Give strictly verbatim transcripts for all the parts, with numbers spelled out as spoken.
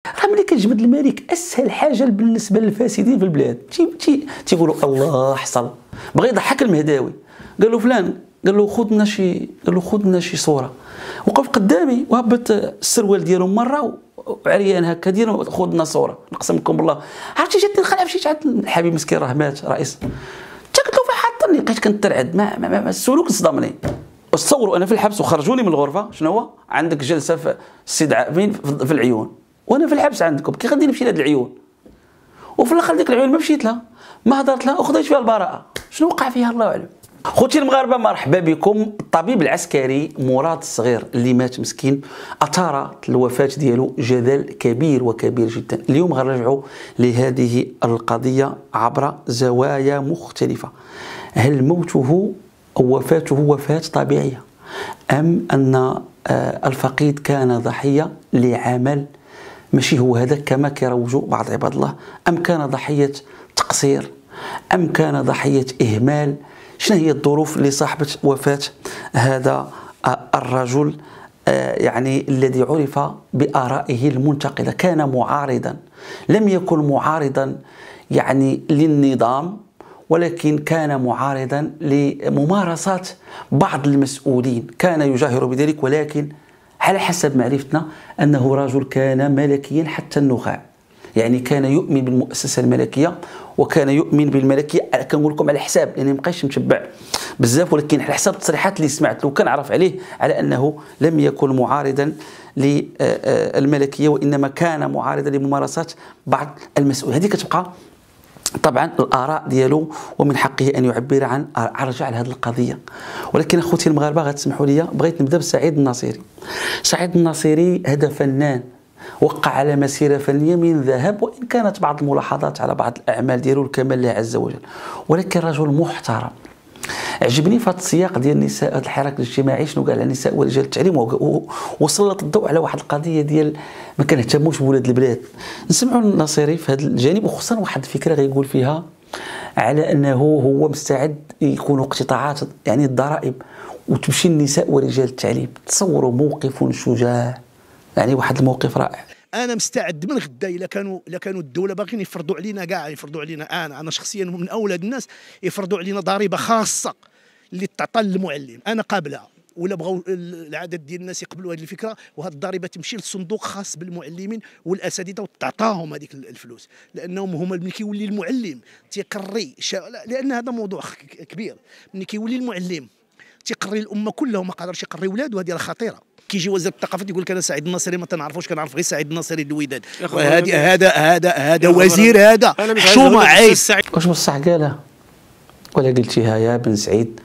راه ملي كتجبد الملك اسهل حاجه بالنسبه للفاسدين في البلاد تي تي تيقولوا الله حصل. بغى يضحك المهداوي، قال له فلان، قال له خذ لنا شي، قال له خذ لنا شي صوره، وقف قدامي وهبط السروال ديالو مره وعريان هكا ديالو، خذ لنا صوره نقسم لكم بالله. عرفتي جاتني الخلعه مشيت عند الحبيب مسكين راه مات رئيس، حتى قلت له فين حاطني، بقيت كنترعد ما, ما, ما, ما السلوك صدمني. تصوروا انا في الحبس وخرجوني من الغرفه، شنو هو عندك جلسه في السيد فين في العيون، وانا في الحبس عندكم كي غادي نمشي لهاد العيون، وفي الاخر ديك العيون ما مشيت لها ما هضرت لها وخذيت فيها البراءه. شنو وقع فيها الله اعلم. خوتي المغاربه مرحبا بكم. الطبيب العسكري مراد الصغير اللي مات مسكين اثارت الوفاه ديالو جدل كبير وكبير جدا. اليوم غنرجعوا لهذه القضيه عبر زوايا مختلفه. هل موته او وفاته وفاه طبيعيه، ام ان الفقيد كان ضحيه لعمل ماشي هو هذا كما كيروجوا بعض عباد الله، ام كان ضحيه تقصير، ام كان ضحيه اهمال؟ شنو هي الظروف اللي صاحبت وفاة هذا الرجل يعني الذي عرف بآرائه المنتقدة؟ كان معارضا، لم يكن معارضا يعني للنظام، ولكن كان معارضا لممارسات بعض المسؤولين، كان يجاهر بذلك، ولكن على حسب معرفتنا أنه رجل كان ملكيا حتى النخاع، يعني كان يؤمن بالمؤسسة الملكية وكان يؤمن بالملكية. كنقول لكم على حساب لاني مابقيتش متبع بزاف، ولكن على حساب التصريحات اللي سمعت له كنعرف عليه على انه لم يكن معارضا للملكية، وانما كان معارضا لممارسات بعض المسؤولين. هذه كتبقى طبعا الاراء ديالو ومن حقه ان يعبر عن رجع على هذه القضيه. ولكن اخوتي المغاربه غتسمحوا لي بغيت نبدا بسعيد الناصري. سعيد الناصري هذا فنان وقع على مسيره فنيه من ذهب، وان كانت بعض الملاحظات على بعض الاعمال ديالو الكمال لله عز وجل، ولكن رجل محترم. عجبني في هذا السياق ديال النساء، هذا الحراك الاجتماعي شنو قال على النساء ورجال التعليم، وسلط الضوء على واحد القضيه ديال ما كنهتموش بولاد البلاد. نسمعوا الناصري في هذا الجانب، وخصوصا واحد الفكره غيقول فيها على انه هو مستعد يكونوا اقتطاعات يعني الضرائب وتمشي النساء ورجال التعليم. تصوروا موقف شجاع، يعني واحد الموقف رائع. انا مستعد من غدا الا كانوا الا كانوا الدوله باغيين يفرضوا علينا كاع، يفرضوا علينا انا انا شخصيا من اولاد الناس يفرضوا علينا ضريبه خاصه اللي تعطى للمعلم، انا قابلها، ولا بغاو العدد ديال الناس يقبلوا هذه الفكره، وهذه الضريبه تمشي لصندوق خاص بالمعلمين والاساتذه وتعطاهم هذيك الفلوس، لانهم هما ملي كيولي المعلم تيقري، لان هذا موضوع كبير. ملي كيولي المعلم تيقري الامه كلها وما قادرش يقري ولادو، هذه راه خطيره. كيجي وزير الثقافه يقول لك انا سعيد الناصري ما تنعرفوش، كنعرف غير سعيد الناصري الوداد. هذه هذا هذا هذا وزير، هذا حشومه عيب. واش بصح قالها ولا قلتيها يا بن سعيد؟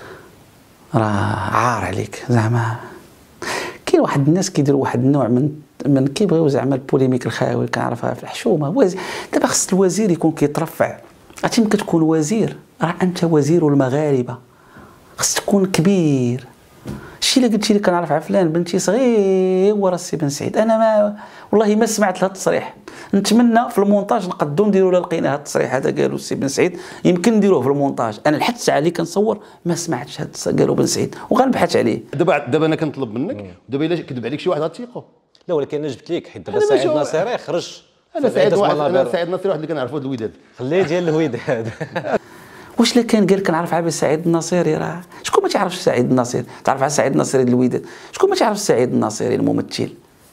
راه عار عليك زعما. كاين واحد الناس كيديروا واحد النوع من من كيبغيو زعما البوليميك الخاوي، كنعرفها في الحشومه. دابا خص الوزير يكون كيترفع. عرفتي ملي كتكون وزير راه انت وزير المغاربه، خص تكون كبير. الشيء اللي قلتي لي كنعرف على فلان بنتي صغير ورا السي بن سعيد، انا ما والله ما سمعت هذا التصريح. نتمنى في المونتاج نقدروا نديروا لا لقينا هذا التصريح هذا قالوا السي بن سعيد، يمكن نديروه في المونتاج. انا لحد الساعه اللي كنصور ما سمعتش هذا قالوا بن سعيد، وغنبحث عليه. دابا دابا انا كنطلب منك، دابا الا كذب عليك شي واحد غتيقو. لا ولكن انا جبت لك حيت دابا سعيد الناصري خرج. انا سعيد واحد، انا سعيد الناصري واحد اللي كنعرفو الوداد، خليه ديال الوداد. واش لا كان قال كنعرف على سعيد الناصري؟ راه شكون ما تعرفش سعيد الناصري؟ تعرف على سعيد الناصري الوداد، شكون ما تعرف سعيد الناصري الممثل؟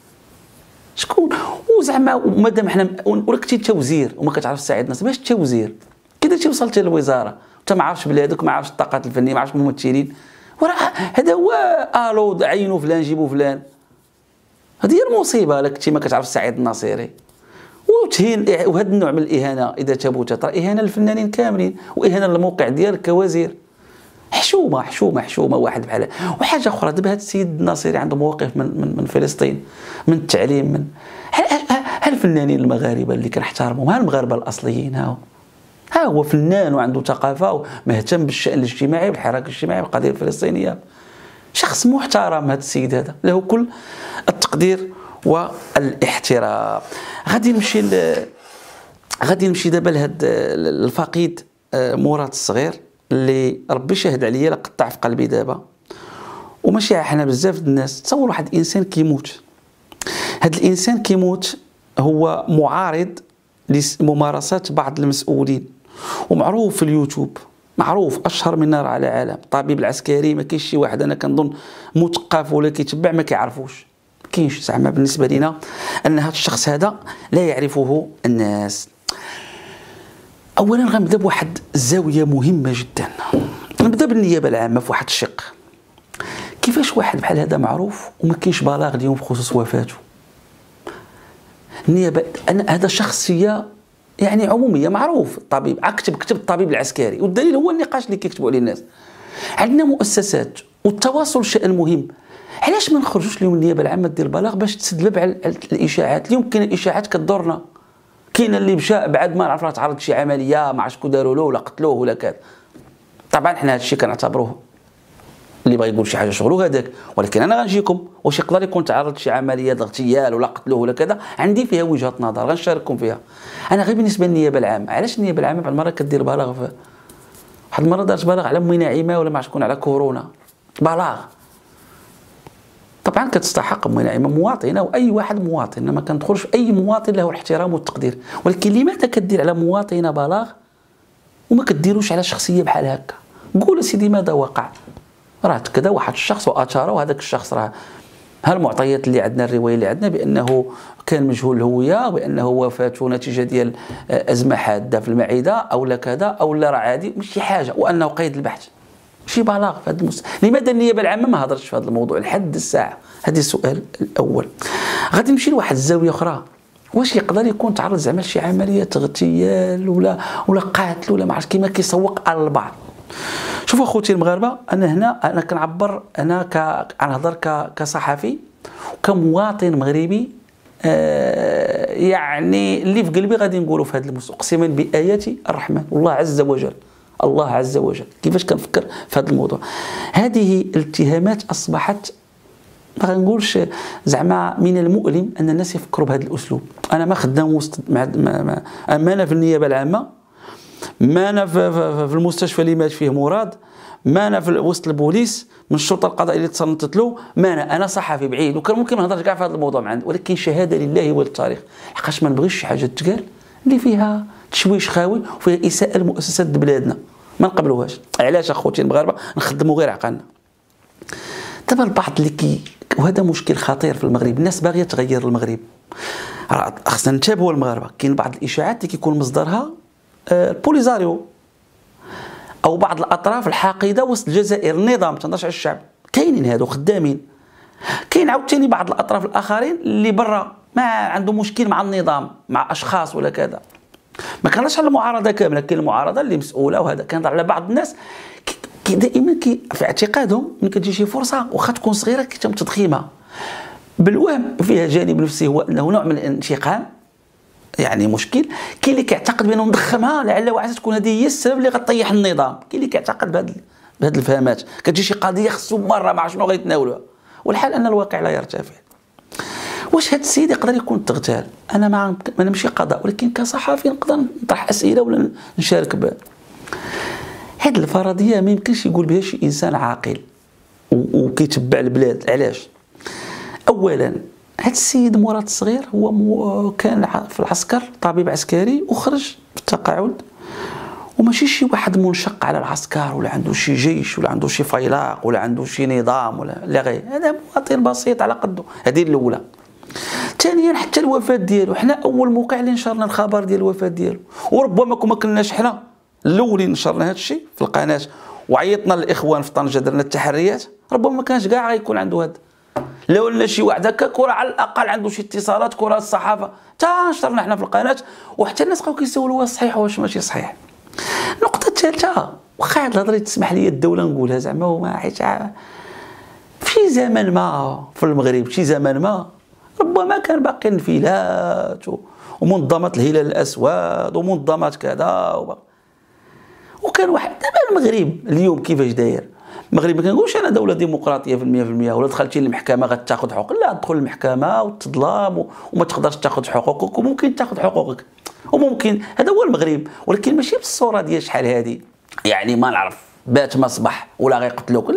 شكون؟ وزعما مادام حنا ولكتي انت وزير وما كتعرف سعيد الناصري، باش انت وزير كي درتي وصلتي للوزاره انت ما عارفش بلادك، ما عارفش الطاقات الفنيه، ما عارفش الممثلين، وراه هذا هو الو عينوا فلان جيبوا فلان. هذه هي المصيبه، لا كنتي ما كتعرف سعيد الناصري وتهين. وهذا النوع من الاهانه اذا ثبتت راه اهانه للفنانين كاملين، واهانه للموقع ديالك كوزير. حشومه حشومه حشومه واحد بحال. وحاجه اخرى، دابا هذا السيد الناصري عنده مواقف من من, من فلسطين، من التعليم، من ها الفنانين المغاربه اللي كنحترمهم، ها المغاربه الاصليين، ها ها هو فنان وعنده ثقافه ومهتم بالشان الاجتماعي والحراك الاجتماعي والقضيه الفلسطينيه. شخص محترم هذا السيد، هذا له كل التقدير والاحترام. غادي نمشي ل... غادي نمشي دابا لهذا الفقيد مراد الصغير اللي ربي شاهد عليا لا قطع في قلبي دابا، وماشي حنا بزاف الناس. تصور واحد الانسان كيموت، هذا الانسان كيموت هو معارض لممارسات بعض المسؤولين، ومعروف في اليوتيوب، معروف اشهر من نار على علم. الطبيب العسكري ما كاينش شي واحد انا كنظن مثقف ولا كيتبع ما كيعرفوش، ما كاينش زعما بالنسبه لنا ان هذا الشخص هذا لا يعرفه الناس. اولا غنبدا بواحد الزاويه مهمه جدا، نبدا بالنيابه العامه في واحد الشق. كيفاش واحد بحال هذا معروف وما كاينش بلاغ اليوم بخصوص وفاته؟ النيابه انا هذا شخصيه يعني عموميه، معروف الطبيب، اكتب كتب الطبيب العسكري، والدليل هو النقاش اللي كيكتبوا عليه الناس. عندنا مؤسسات والتواصل شأن مهم. علاش ما نخرجوش اليوم النيابه العامه دير بلاغ باش تسد الباب على الاشاعات؟ اليوم كاين الاشاعات كدورنا، كاين اللي مشى بعد ما نعرف راه تعرض شي عمليه ما عرفتش شكون داروا له ولا قتلوه ولا كذا. طبعا حنا هذا الشيء كنعتبروه اللي بغى يقول شي حاجه شغلو هذاك، ولكن انا غنجيكم واش يقدر يكون تعرض شي عمليه اغتيال ولا قتلوه ولا كذا، عندي فيها وجهه نظر غنشارككم فيها. انا غير بالنسبه للنيابه العامه، علاش النيابه العامه بعض المرات كدير بلاغ في واحد المره دارت بلاغ على امي نعيمه ولا ما عرفت شكون على كورونا، بلاغ. طبعا كتستحق امي نعيمه مواطنه واي واحد مواطن، ما كندخلش في اي مواطن له الاحترام والتقدير، ولكن لماذا كدير على مواطنه بلاغ وما كديروش على شخصيه بحال هكا؟ قول سيدي ماذا وقع؟ راه كذا واحد الشخص واثاره، وهذاك الشخص راه ها المعطيات اللي عندنا، الروايه اللي عندنا بانه كان مجهول الهويه، وبانه وفاته نتيجه ديال ازمه حاده في المعده او لا كذا او لا راه عادي، مش شي حاجه، وانه قيد البحث. شي بلاغ في هذا المس... لماذا النيابه العامه ما هضرتش في هذا الموضوع لحد الساعه؟ هذا السؤال الاول. غادي نمشي لواحد الزاويه اخرى، واش يقدر يكون تعرض زعما لشي عمليه اغتيال ولا ولا قتل ولا ما عرفت كيما كيسوق على البعض؟ شوفوا اخوتي المغاربه، انا هنا انا كنعبر، انا كنهضر كصحفي وكمواطن مغربي، آه يعني اللي في قلبي غادي نقولوا في هذا المستوى، اقسما بايات الرحمن والله عز وجل، الله عز وجل كيفاش كنفكر في هذا الموضوع. هذه الاتهامات اصبحت ما غنقولش زعما من المؤلم ان الناس يفكروا بهذا الاسلوب. انا ما خدام وسط ما ما اما انا في النيابه العامه، ما انا في, في, في المستشفى اللي مات فيه مراد، ما انا في وسط البوليس من الشرطه القضائيه اللي تصنتت له، ما انا انا صحفي بعيد، وكان ممكن ما نهضرش كاع في هذا الموضوع معنا، ولكن شهاده لله وللتاريخ، لحقاش ما نبغيش شي حاجه تقال اللي فيها تشويش خاوي وفيها اساءه لمؤسسات بلادنا، ما نقبلوهاش. علاش اخوتي المغاربه نخدموا غير عقلنا؟ دابا البعض اللي كي، وهذا مشكل خطير في المغرب، الناس باغيه تغير المغرب، راه خصنا نتابعوا المغاربه. كاين بعض الاشاعات اللي كيكون مصدرها البوليزاريو او بعض الاطراف الحاقده وسط الجزائر، النظام ما تهضرش على الشعب، كاينين هادو خدامين. كاين عاوتاني بعض الاطراف الاخرين اللي برا ما عندهم مشكل مع النظام، مع اشخاص ولا كذا. ما كنهضرش على المعارضه كامله، كاين المعارضه اللي مسؤوله وهذا، كنهضر على بعض الناس كي دائما كي في اعتقادهم ملي كتجي شي فرصه واخا تكون صغيره كيتم تضخيمها بالوهم، فيها جانب نفسي هو انه نوع من الانتقام، يعني مشكل. كاين اللي كيعتقد بانه نضخمها لعل وعسى تكون هذه هي السبب اللي غطيح النظام، كاين اللي كيعتقد بهذه بهذه الفهمات، كتجي شي قضيه خصو مره ما عرف شنو غيتناولوها، والحال ان الواقع لا يرتفع. واش هذا السيد يقدر يكون تغتال؟ انا ما ما نمشي قضاء، ولكن كصحفي نقدر نطرح اسئله ولا نشارك ب هذه الفرضيه ما يمكنش يقول بها شي انسان عاقل وكيتبع البلاد. علاش؟ اولا هذا السيد مراد الصغير هو مو كان في العسكر طبيب عسكري وخرج في التقاعد، وماشي شي واحد منشق على العسكر ولا عنده شي جيش ولا عنده شي فيلاق ولا عنده شي نظام ولا لا غير، هذا مواطن بسيط على قده. هذه الاولى. ثانيا حتى الوفاه ديالو، حنا اول موقع اللي نشرنا الخبر ديال الوفاه ديالو، وربما ما كناش حنا الاولين نشرنا هذا الشيء في القناه وعيطنا للاخوان في طنجه درنا التحريات، ربما ما كانش كاع غيكون عنده هذا. لو ولا شي واحد هكا كره على الاقل عنده شي اتصالات، كره الصحافه تا نشرنا حنا في القناه، وحتى الناس بقاو كيسولوا واش صحيح واش ماشي صحيح. النقطه الثالثه، واخا هاد الهضره تسمح لي الدوله نقولها زعما وما حيت في زمن ما في المغرب، شي زمن ما ربما كان باقي انفلات ومنظمات الهلال الاسود ومنظمات كذا وبقى. وكان واحد دابا المغرب اليوم كيفاش داير؟ المغرب ما كنقولش انا دوله ديمقراطيه في المية في المية ولا دخلتي للمحكمه غتاخذ حقوق، لا، تدخل للمحكمه وتظلم وما تقدرش تاخذ حقوقك، وممكن تاخذ حقوقك وممكن، هذا هو المغرب، ولكن ماشي بالصوره ديال شحال هذه، يعني ما نعرف بات ما صبح ولا غيقتلوك، لا،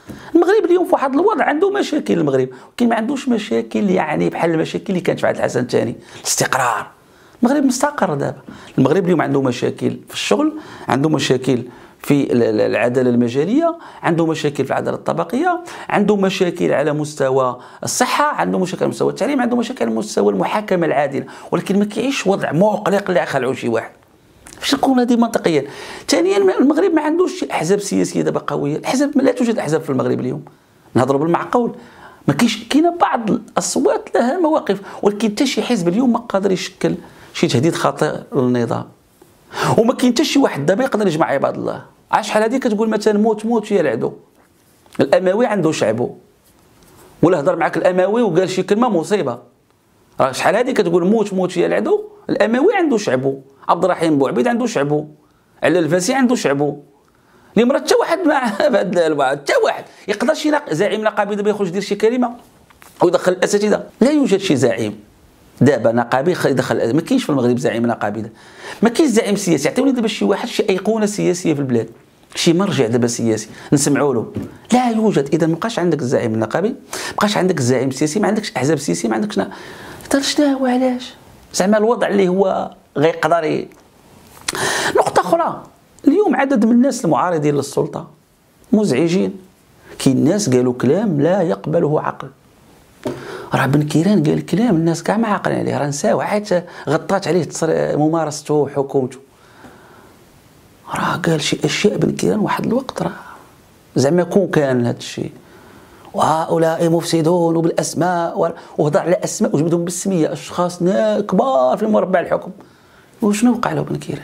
المغرب اليوم في واحد الوضع عنده مشاكل المغرب، ولكن ما عندوش مشاكل يعني بحال المشاكل اللي كانت في عهد الحسن الثاني. الاستقرار، المغرب مستقر دابا. المغرب اليوم عنده مشاكل في الشغل، عنده مشاكل في العداله المجاليه، عنده مشاكل في العداله الطبقيه، عنده مشاكل على مستوى الصحه، عنده مشاكل على مستوى التعليم، عنده مشاكل على مستوى المحاكمه العادله، ولكن ما كيعيش وضع مقلق اللي خلعوا شي واحد. باش نكون هذه منطقيا. ثانيا المغرب ما عندوش احزاب سياسيه دابا قويه، الاحزاب لا توجد احزاب في المغرب اليوم. نهضروا بالمعقول، ما كاينش، كاينه بعض الاصوات لها مواقف، ولكن حتى شي حزب اليوم ما قادر يشكل شي تهديد خطير للنظام. وما كاين حتى شي واحد دابا يقدر يجمع عباد الله. عاد شحال هذه كتقول مثلا موت موت يا العدو. الاموي عنده شعبه، ولا هضر معك الاموي وقال شي كلمه مصيبه. راه شحال هذه كتقول موت موت يا العدو. الاموي عنده شعبه، عبد الرحيم بوعبيد عنده شعبه، على الفاسي عنده شعبه. اللي مرات حتى واحد مع هذا حتى واحد يقدر شي زعيم نقابي دابا يخرج يدير شي كلمه ويدخل الاساتذه. لا يوجد شي زعيم دابا نقابي يدخل، ما كاينش في المغرب زعيم نقابي، ما كاينش زعيم سياسي. عطيوني دابا شي واحد شي ايقونه سياسيه في البلاد، شي مرجع دابا سياسي نسمعوا له. لا يوجد. اذا ما بقاش عندك الزعيم النقابي، ما بقاش عندك الزعيم السياسي، ما عندكش احزاب سياسيه، ما عندكش نا... شنو علاش زعما الوضع اللي هو غيقدر ي... نقطه اخرى، اليوم عدد من الناس المعارضين للسلطه مزعجين. كاين ناس قالوا كلام لا يقبله عقل. راه بن كيران قال كلام الناس كاع ما عاقلين عليه، راه نساو حيت غطات عليه ممارسته وحكومته. راه قال شي اشياء بن كيران واحد الوقت، راه زعما كون كان هذا الشيء. وهؤلاء مفسدون وبالاسماء، وهضر على اسماء وجبدهم بالسميه، اشخاص كبار في مربع الحكم. وشنو وقع له بن كيران؟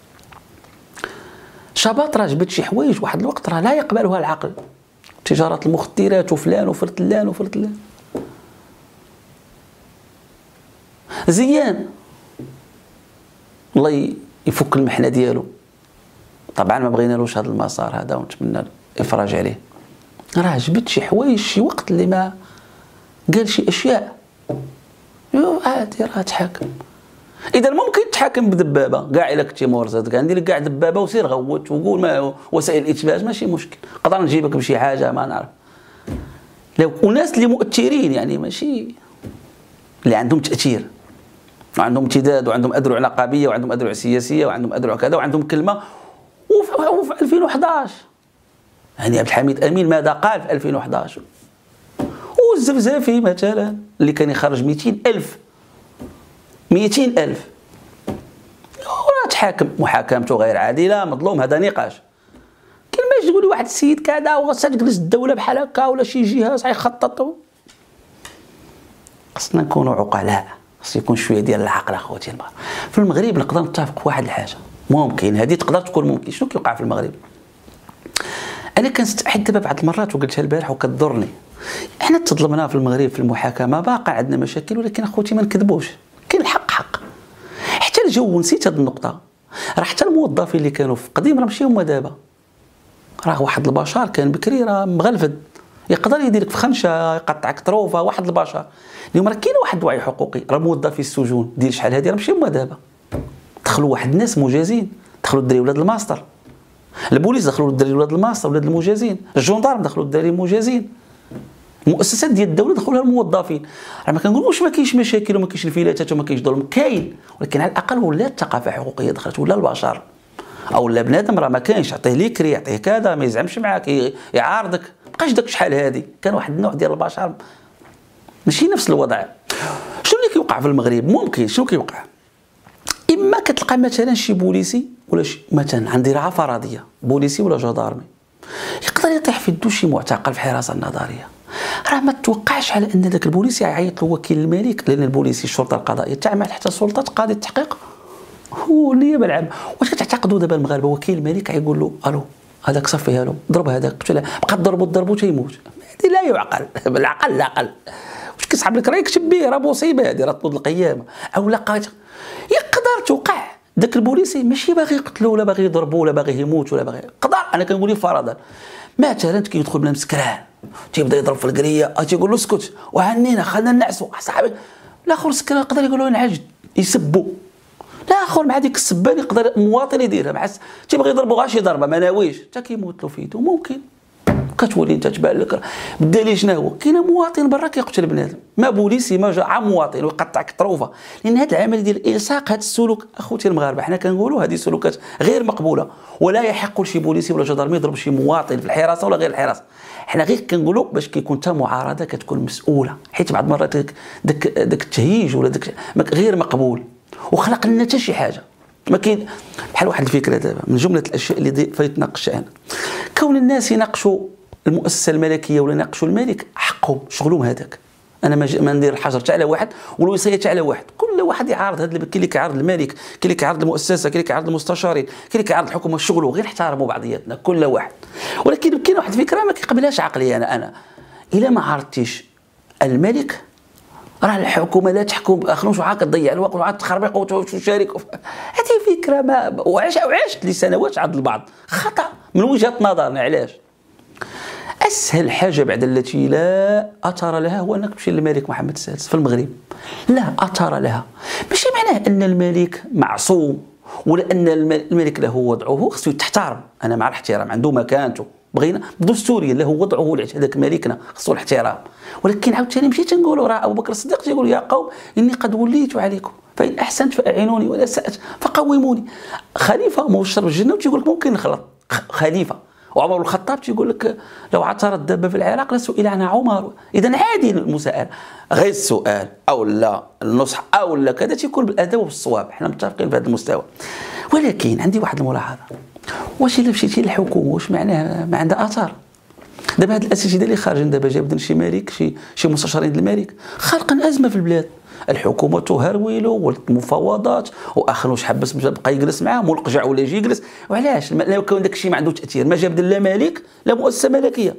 شباط راه جبد شي حوايج واحد الوقت راه لا يقبلها العقل، تجاره المخدرات وفلان وفرتلان وفرتلان. زيان الله يفك المحنه ديالو، طبعا ما بغينالوش هذا المسار هذا ونتمنى الافراج عليه. راه جبد شي حوايج شي وقت اللي ما قال شي اشياء عادي راه تحاكم. اذا ممكن تحاكم بدبابه كاع الا كنتي مرزد، كاع ندير لك كاع دبابه وسير غوت وقول ما وسائل الاتفاق ماشي مشكل، نقدر نجيبك بشي حاجه ما نعرف. لو وناس اللي مؤثرين يعني ماشي اللي عندهم تاثير وعندهم امتداد وعندهم اذرع نقابيه وعندهم اذرع سياسيه وعندهم اذرع كذا وعندهم كلمه. وفي ألفين وأحد عشر يعني عبد الحميد امين ماذا قال في ألفين وأحد عشر؟ والزفزافي مثلا اللي كان يخرج مئتين ألف مئتين ألف وراه تحاكم محاكمته غير عادله، مظلوم. هذا نقاش. كاين باش تقول لي واحد السيد كذا وغتجلس تجلس الدوله بحال هكا ولا شي جهاز غيخطط. خصنا نكونوا عقلاء، خص يكون شويه ديال العقل اخوتي. في المغرب نقدر نتفق في واحد الحاجه ممكن، هذه تقدر تكون ممكن. شنو كيوقع في المغرب؟ انا كنستحد دابا بعض المرات وقلتها البارح وكتضرني. احنا تظلمنا في المغرب في المحاكمه، باقي عندنا مشاكل، ولكن اخوتي ما نكذبوش، كاين الحق حق. حتى الجو نسيت هذه النقطه، راه حتى الموظفين اللي كانوا في قديم راه ماشي هما دابا. راه واحد البشر كان بكري راه مغلفد، يقدر يديرك في خنشه، يقطعك طروفه. واحد البشر اليوم راه كاين واحد الوعي حقوقي. راه موظفي السجون ديال شحال هذه راه ماشي هما دابا. دخلوا واحد الناس مجازين، دخلوا الدراري ولاد الماستر، البوليس دخلوا الدراري ولاد الماستر ولاد المجازين، الجندارم دخلوا الدراري المجازين، المؤسسات ديال الدوله دخلوا لها الموظفين. راه ما كنقولوش ما كاينش مشاكل وما كاينش انفلاتات وما كاينش ظلم، كاين، ولكن على الاقل ولات الثقافه الحقوقيه دخلت، ولا البشر او لا بنادم راه ما كاينش عطيه ليكري يعطيه كذا ما يزعمش معاك يعارضك. بقاش داك شحال هذه كان واحد النوع ديال البشر ماشي نفس الوضع. شنو اللي كيوقع في المغرب؟ ممكن شنو كيوقع؟ اما كتلقى مثلا شي بوليسي ولا شي مثلا عندي رعايه فرضيه بوليسي ولا جدارمي يقدر يطيح في يدو شي معتقل في الحراسه النظريه. راه ما توقعش على ان ذاك البوليسي يعيط له وكيل الملك، لان البوليسي الشرطه القضائيه تعمل حتى سلطه قاضي التحقيق هو النيابه العامه. واش كتعتقدوا دابا المغاربه وكيل الملك يقول له الو هذاك صفيها له ضرب هذاك قتله، بقى تضربوا تضربوا تيموت؟ هذه لا يعقل بالعقل. العقل واش كيصحاب لك راه يكتب به راه مصيبه هذه، راه تنوض القيامه. او لقات يقدر توقع ذاك البوليسي ماشي باغي يقتلو ولا باغي يضربو ولا باغي يموت ولا باغي قدر. انا كنقول لك فرضا مثلا كيدخل بلا مسكران تيبدا يضرب في القريه، تيقول له اسكت وهنينا خلينا نعسوا صاحبي. الاخر سكران يقدر يقول له انعجد يسبوا. الاخر مع ديك السبان يقدر مواطن يديرها مع تيبغي يضربو غير شي ضربه ما ناويش حتى كيموت له في يدو. ممكن كتولي انت تبان لك. بالدليل شنو هو؟ كاين مواطن برا كيقتل بنادم، ما بوليسي ما جا مواطن ويقطعك طروفه. لان هذا العمل ديال الالصاق، هذا السلوك اخوتي المغاربه حنا كنقولوا هذه سلوكات غير مقبوله، ولا يحق لشي بوليسي ولا جدرمي يضرب شي مواطن في الحراسه ولا غير الحراسه. حنا غير كنقولوا باش كيكون حتى معارضه كتكون مسؤوله، حيت بعض المرات داك داك التهييج ولا داك غير مقبول وخلق لنا حتى شي حاجه. ما كاين بحال واحد الفكره دابا من جمله الاشياء اللي فيتناقش عنها، كون الناس يناقشوا المؤسسه الملكيه ولا يناقشوا الملك، حقهم شغلهم هذاك. انا ما, ما ندير الحجر تاع على واحد والوصيه تاع على واحد، كل واحد يعارض. هذا كاين اللي كيعارض الملك، كاين اللي كيعارض المؤسسه، كاين اللي كيعارض المستشارين، كاين اللي كيعارض الحكومه. شغله غير احترموا بعضياتنا كل واحد. ولكن كاين واحد الفكره ما كيقبلهاش عقلي انا انا الا ما عارضتيش الملك راه الحكومه لا تحكم باخرون وعاد كتضيع الوقت وعاد تخربق وتشارك. هذه فكره ما وعاش وعاشت لسنوات عند البعض خطا من وجهه نظرنا. علاش؟ اسهل حاجه بعد التي لا اثر لها هو انك تمشي للملك محمد السادس في المغرب. لا اثر لها، ماشي معناه ان الملك معصوم ولا ان الملك له وضعه، خصو تحترم. انا مع الاحترام، عنده مكانته، بغينا دستوريا له وضعه، هذاك ملكنا خصو الاحترام. ولكن عاوتاني مشيت نقولوا راه ابو بكر الصديق تيقول يا قوم اني قد وليت عليكم فان احسنت فاعينوني ولا اسات فقوموني. خليفه مبشر بالجنه وتيقول لك ممكن نخلط خليفه. وعمر الخطاب تيقول لك لو عثرت دابه في العراق لسئل عنها عمر. اذا عادي المساءله، غير السؤال او لا النصح او لا كذا تيكون بالادب وبالصواب. حنا متفقين في هذا المستوى. ولكن عندي واحد الملاحظه، واش الا مشيتي للحكومه واش معناه ما عندها اثار؟ دابا هاد الاساتذه اللي خارجين دابا جابدين شي ملك شي شي مستشارين ديال الملك خالقين ازمه في البلاد. الحكومه تهرولو والمفاوضات واخر واش حبس بقى يجلس معاهم والقجع ولا يجي يجلس. وعلاش؟ لو كان داك الشيء ما عنده تاثير ما جاب لا ملك لا مؤسسه ملكيه.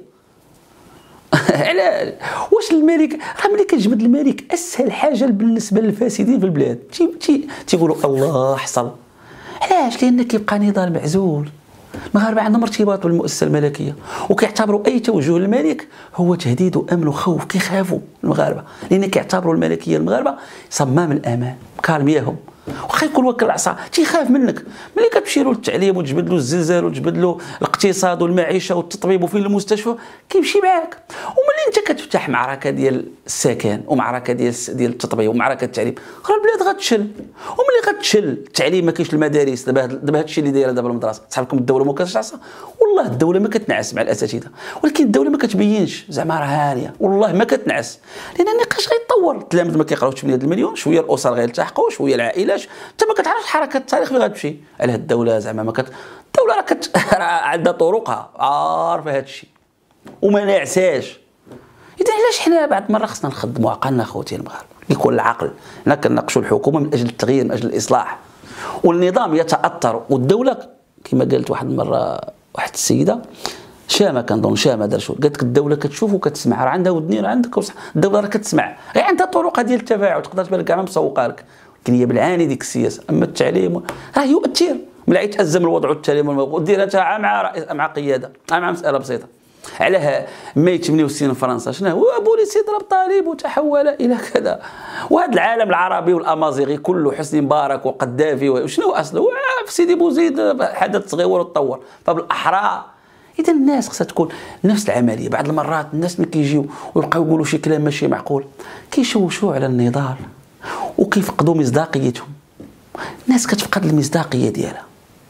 علاش؟ واش الملك راه ملي كتجبد الملك اسهل حاجه بالنسبه للفاسدين في البلاد تي تي تيقولوا الله حصل. علاش؟ لان كيبقى نضال معزول. المغاربه عندهم ارتباط بالمؤسسه الملكيه وكيعتبروا اي توجه للملك هو تهديد وامن وخوف. كيخافوا المغاربه لان كيعتبروا الملكيه المغاربه صمام الامان كالمياهم. واخا يكون وكل العصا تيخاف منك. ملي كتمشي له للتعليم وتجبد له الزلزال وتجبد له الاقتصاد والمعيشه والتطبيب وفين المستشفى كيمشي معاك. وملي انت كتفتح معركه ديال السكن ومعركه ديال ديال التطبيب ومعركه التعليم راه البلاد غتشل. وملي غتشل التعليم ما كاينش المدارس. دابا دابا هادشي اللي دايره دابا المدرسه صحاب لكم الدوله ما كتعصى. والله الدوله ما كتنعس مع الاساتذه، ولكن الدوله ما كتبينش زعما راه هانيه. والله ما كتنعس لان النقاش غيتطور. التلاميذ ما كيقراوش ثمانية المليون، شويه الاسر غيلتحقوا شويه العائلات. انت ما كتعرفش حركه التاريخ فين غتمشي. على هاد الدوله زعما ما كت الدوله راه كت عندها طرقها عارفه هاد الشيء وما نعساش. اذا علاش حنا بعض المره خصنا نخدموا عقلنا اخوتي المغاربه يكون العقل. حنا كنناقشوا الحكومه من اجل التغيير من اجل الاصلاح والنظام يتاثر. والدوله كما قالت واحد المره واحد السيده شامه كنظن شامه دار شو قالت لك الدوله كتشوف وكتسمع راه عندها ودنين عندك الدوله راه كتسمع غير عندها طرق ديال التفاعل تقدر تبان لك كاع ما مسوقها لك. لكن هي بالعاني ديك السياسه. اما التعليم راه يؤثر ملي يتازم الوضع والتعليم وديرها انت مع مع قياده مع مساله بسيطه. علاه ماي ثمانية وستين في فرنسا شنو هو بوليسي ضرب طالب وتحول الى كذا. وهذا العالم العربي والامازيغي كله حسني مبارك وقذافي وشنو اصله في سيدي بوزيد حدث صغير وتطور. فبالاحرى اذا الناس خصها تكون نفس العمليه. بعض المرات الناس ملي كيجيو ويبقاو يقولوا شي كلام ماشي معقول كيشوشوا على النضال وكيفقدوا مصداقيتهم. الناس كتفقد المصداقيه ديالها.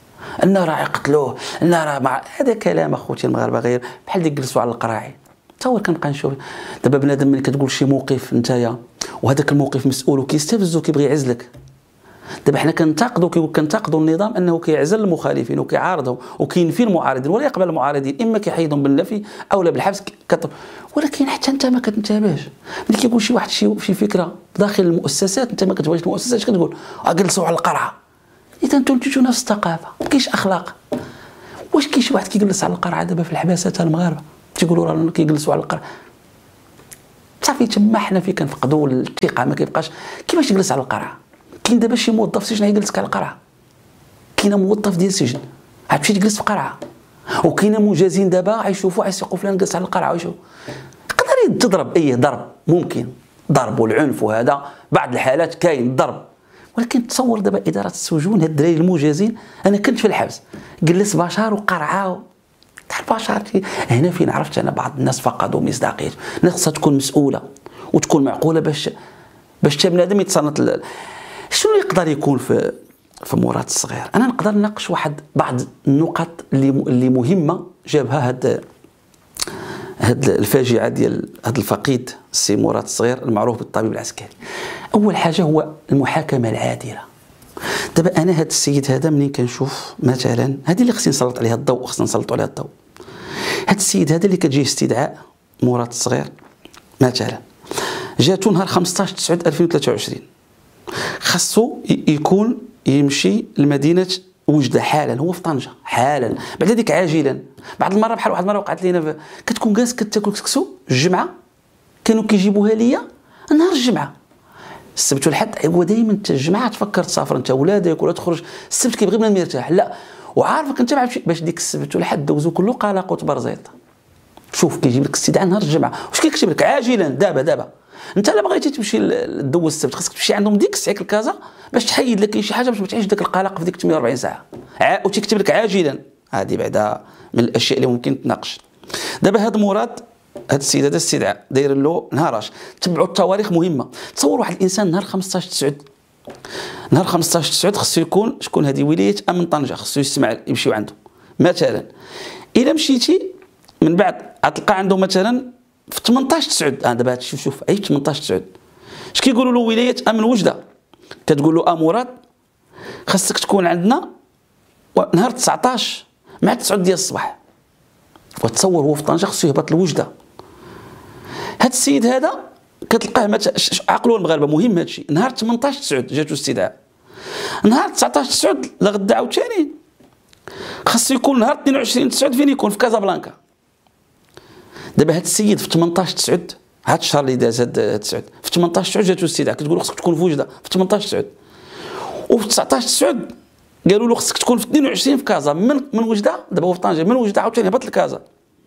ان راه يقتلوه ان راه مع هذا كلام اخوتي المغاربه غير بحال اللي جلسوا على القراعي. تصور كنبقى نشوف دابا بنادم ملي كتقول شي موقف نتايا وهذاك الموقف مسؤول وكيستفزو كيبغي يعزلك. دابا حنا كنتقدوا كنتقدوا النظام انه كيعزل المخالفين وكيعارضهم وكينفي المعارضين ولا يقبل المعارضين، اما كيحيدهم بالنفي او لا بالحبس كطب. ولكن حتى انت ما كتنتبهش ملي كيقول شي واحد شي شي فكره داخل المؤسسات انت ما كتبغيش المؤسسات كتقول جلسوا على القرعه. اذا انتم تجوا نفس الثقافه ما كاينش اخلاق. واش كاين شي واحد كيجلس على القرعه دابا في الحباسات المغاربه تيقولوا راه كيجلسوا على القرعه؟ صافي تما حنا فين كنفقدوا الثقه ما كيبقاش. كيفاش تجلس على القرعه؟ كاين دابا شي موظف سجن يجلسك على القرعه. كاين موظف ديال السجن غتمشي تجلس في قرعه. وكاين مجازين دابا غيشوفوا غيسيقوا فلان جلس على القرعه ويشوف. تقدر تضرب اي ضرب ممكن ضرب والعنف وهذا بعض الحالات كاين ضرب. ولكن تصور دابا اداره السجون هاد الدراري المجازين انا كنت في الحبس جلس بشار وقرعه كاع البشر. هنا فين عرفت انا بعض الناس فقدوا مصداقيه. الناس خصها تكون مسؤوله وتكون معقوله باش باش حتى بنادم يتصنت ل... شنو يقدر يكون في في مراد الصغير. انا نقدر نناقش واحد بعض النقط اللي اللي مهمه جابها هاد هاد الفاجعه ديال هاد الفقيد السي مراد الصغير المعروف بالطبيب العسكري. اول حاجه هو المحاكمه العادله. دابا انا هاد السيد هذا منين كنشوف مثلا هذه اللي خصني نسلط عليها الضوء، خصنا نسلطوا عليها الضوء. هاد السيد هذا اللي كتجيه استدعاء مراد الصغير مثلا جاتو نهار خمسطاش تسعود ألفين وثلاثة وعشرين، خاصو يكون يمشي لمدينه وجده حالا، هو في طنجه حالا، بعد هذيك عاجلا. بعض المره بحال واحد المره وقعت لينا كتكون جالس كتاكل كسكسو الجمعه، كانوا كيجيبوها ليا نهار الجمعه، السبت والحد. هو دائما انت الجمعه تفكر تسافر انت ولادك ولا تخرج، السبت كيبغي بنادم يرتاح، لا وعارفك انت باش ديك السبت والحد دوزو كله قلق وتبرزيط. شوف كيجيب لك استدعاء نهار الجمعه، واش كيكتب لك عاجلا دابا دابا. انت الا بغيتي تمشي دوز السبت خاصك تمشي عندهم ديك الساعه الكازا باش تحيد لك شي حاجه باش ما تعيش داك القلق في ديك ثمانية وأربعين ساعه، وتكتب لك عاجلا. هذه بعدا من الاشياء اللي ممكن تناقش. دابا هذا مراد هذا السيد هذا استدعاء داير له نهاراش، تبعوا التواريخ مهمه. تصور واحد الانسان نهار خمسطاش تسعود نهار خمسطاش تسعود خصو يكون شكون هذه ولايه امن طنجه، خصو يسمع يمشيو عنده مثلا. الا مشيتي من بعد غتلقى عنده مثلا في ثمنطاش تسعود. اه دابا شوف شوف اي ثمنطاش تسعود اش كيقولوا له ولايه امن وجده، كتقول له اه مراد خاصك تكون عندنا نهار تسعطاش مع تسعود ديال الصباح. وتصور هو في طنجه خصو يهبط لوجده. هاد السيد هذا كتلقاه مثلا عقلوا المغاربه مهم هذا الشيء، نهار ثمنطاش تسعود جاتو استدعاء، نهار تسعطاش تسعود لغدا عاوتاني خاصو يكون نهار اثنين وعشرين تسعود فين يكون في كازابلانكا. دابا هاد السيد في ثمنطاش تسعود هاد الشهر اللي داز هاد تسعود في ثمنطاش تسعود جاتو استدعاء، كتقول خصك تكون في وجده في ثمنطاش تسعود، وفي تسعطاش تسعود قالوا له خصك تكون في اثنين وعشرين في كازا. من من وجده دابا هو في طنجه، من وجده عاوتاني هبط لكازا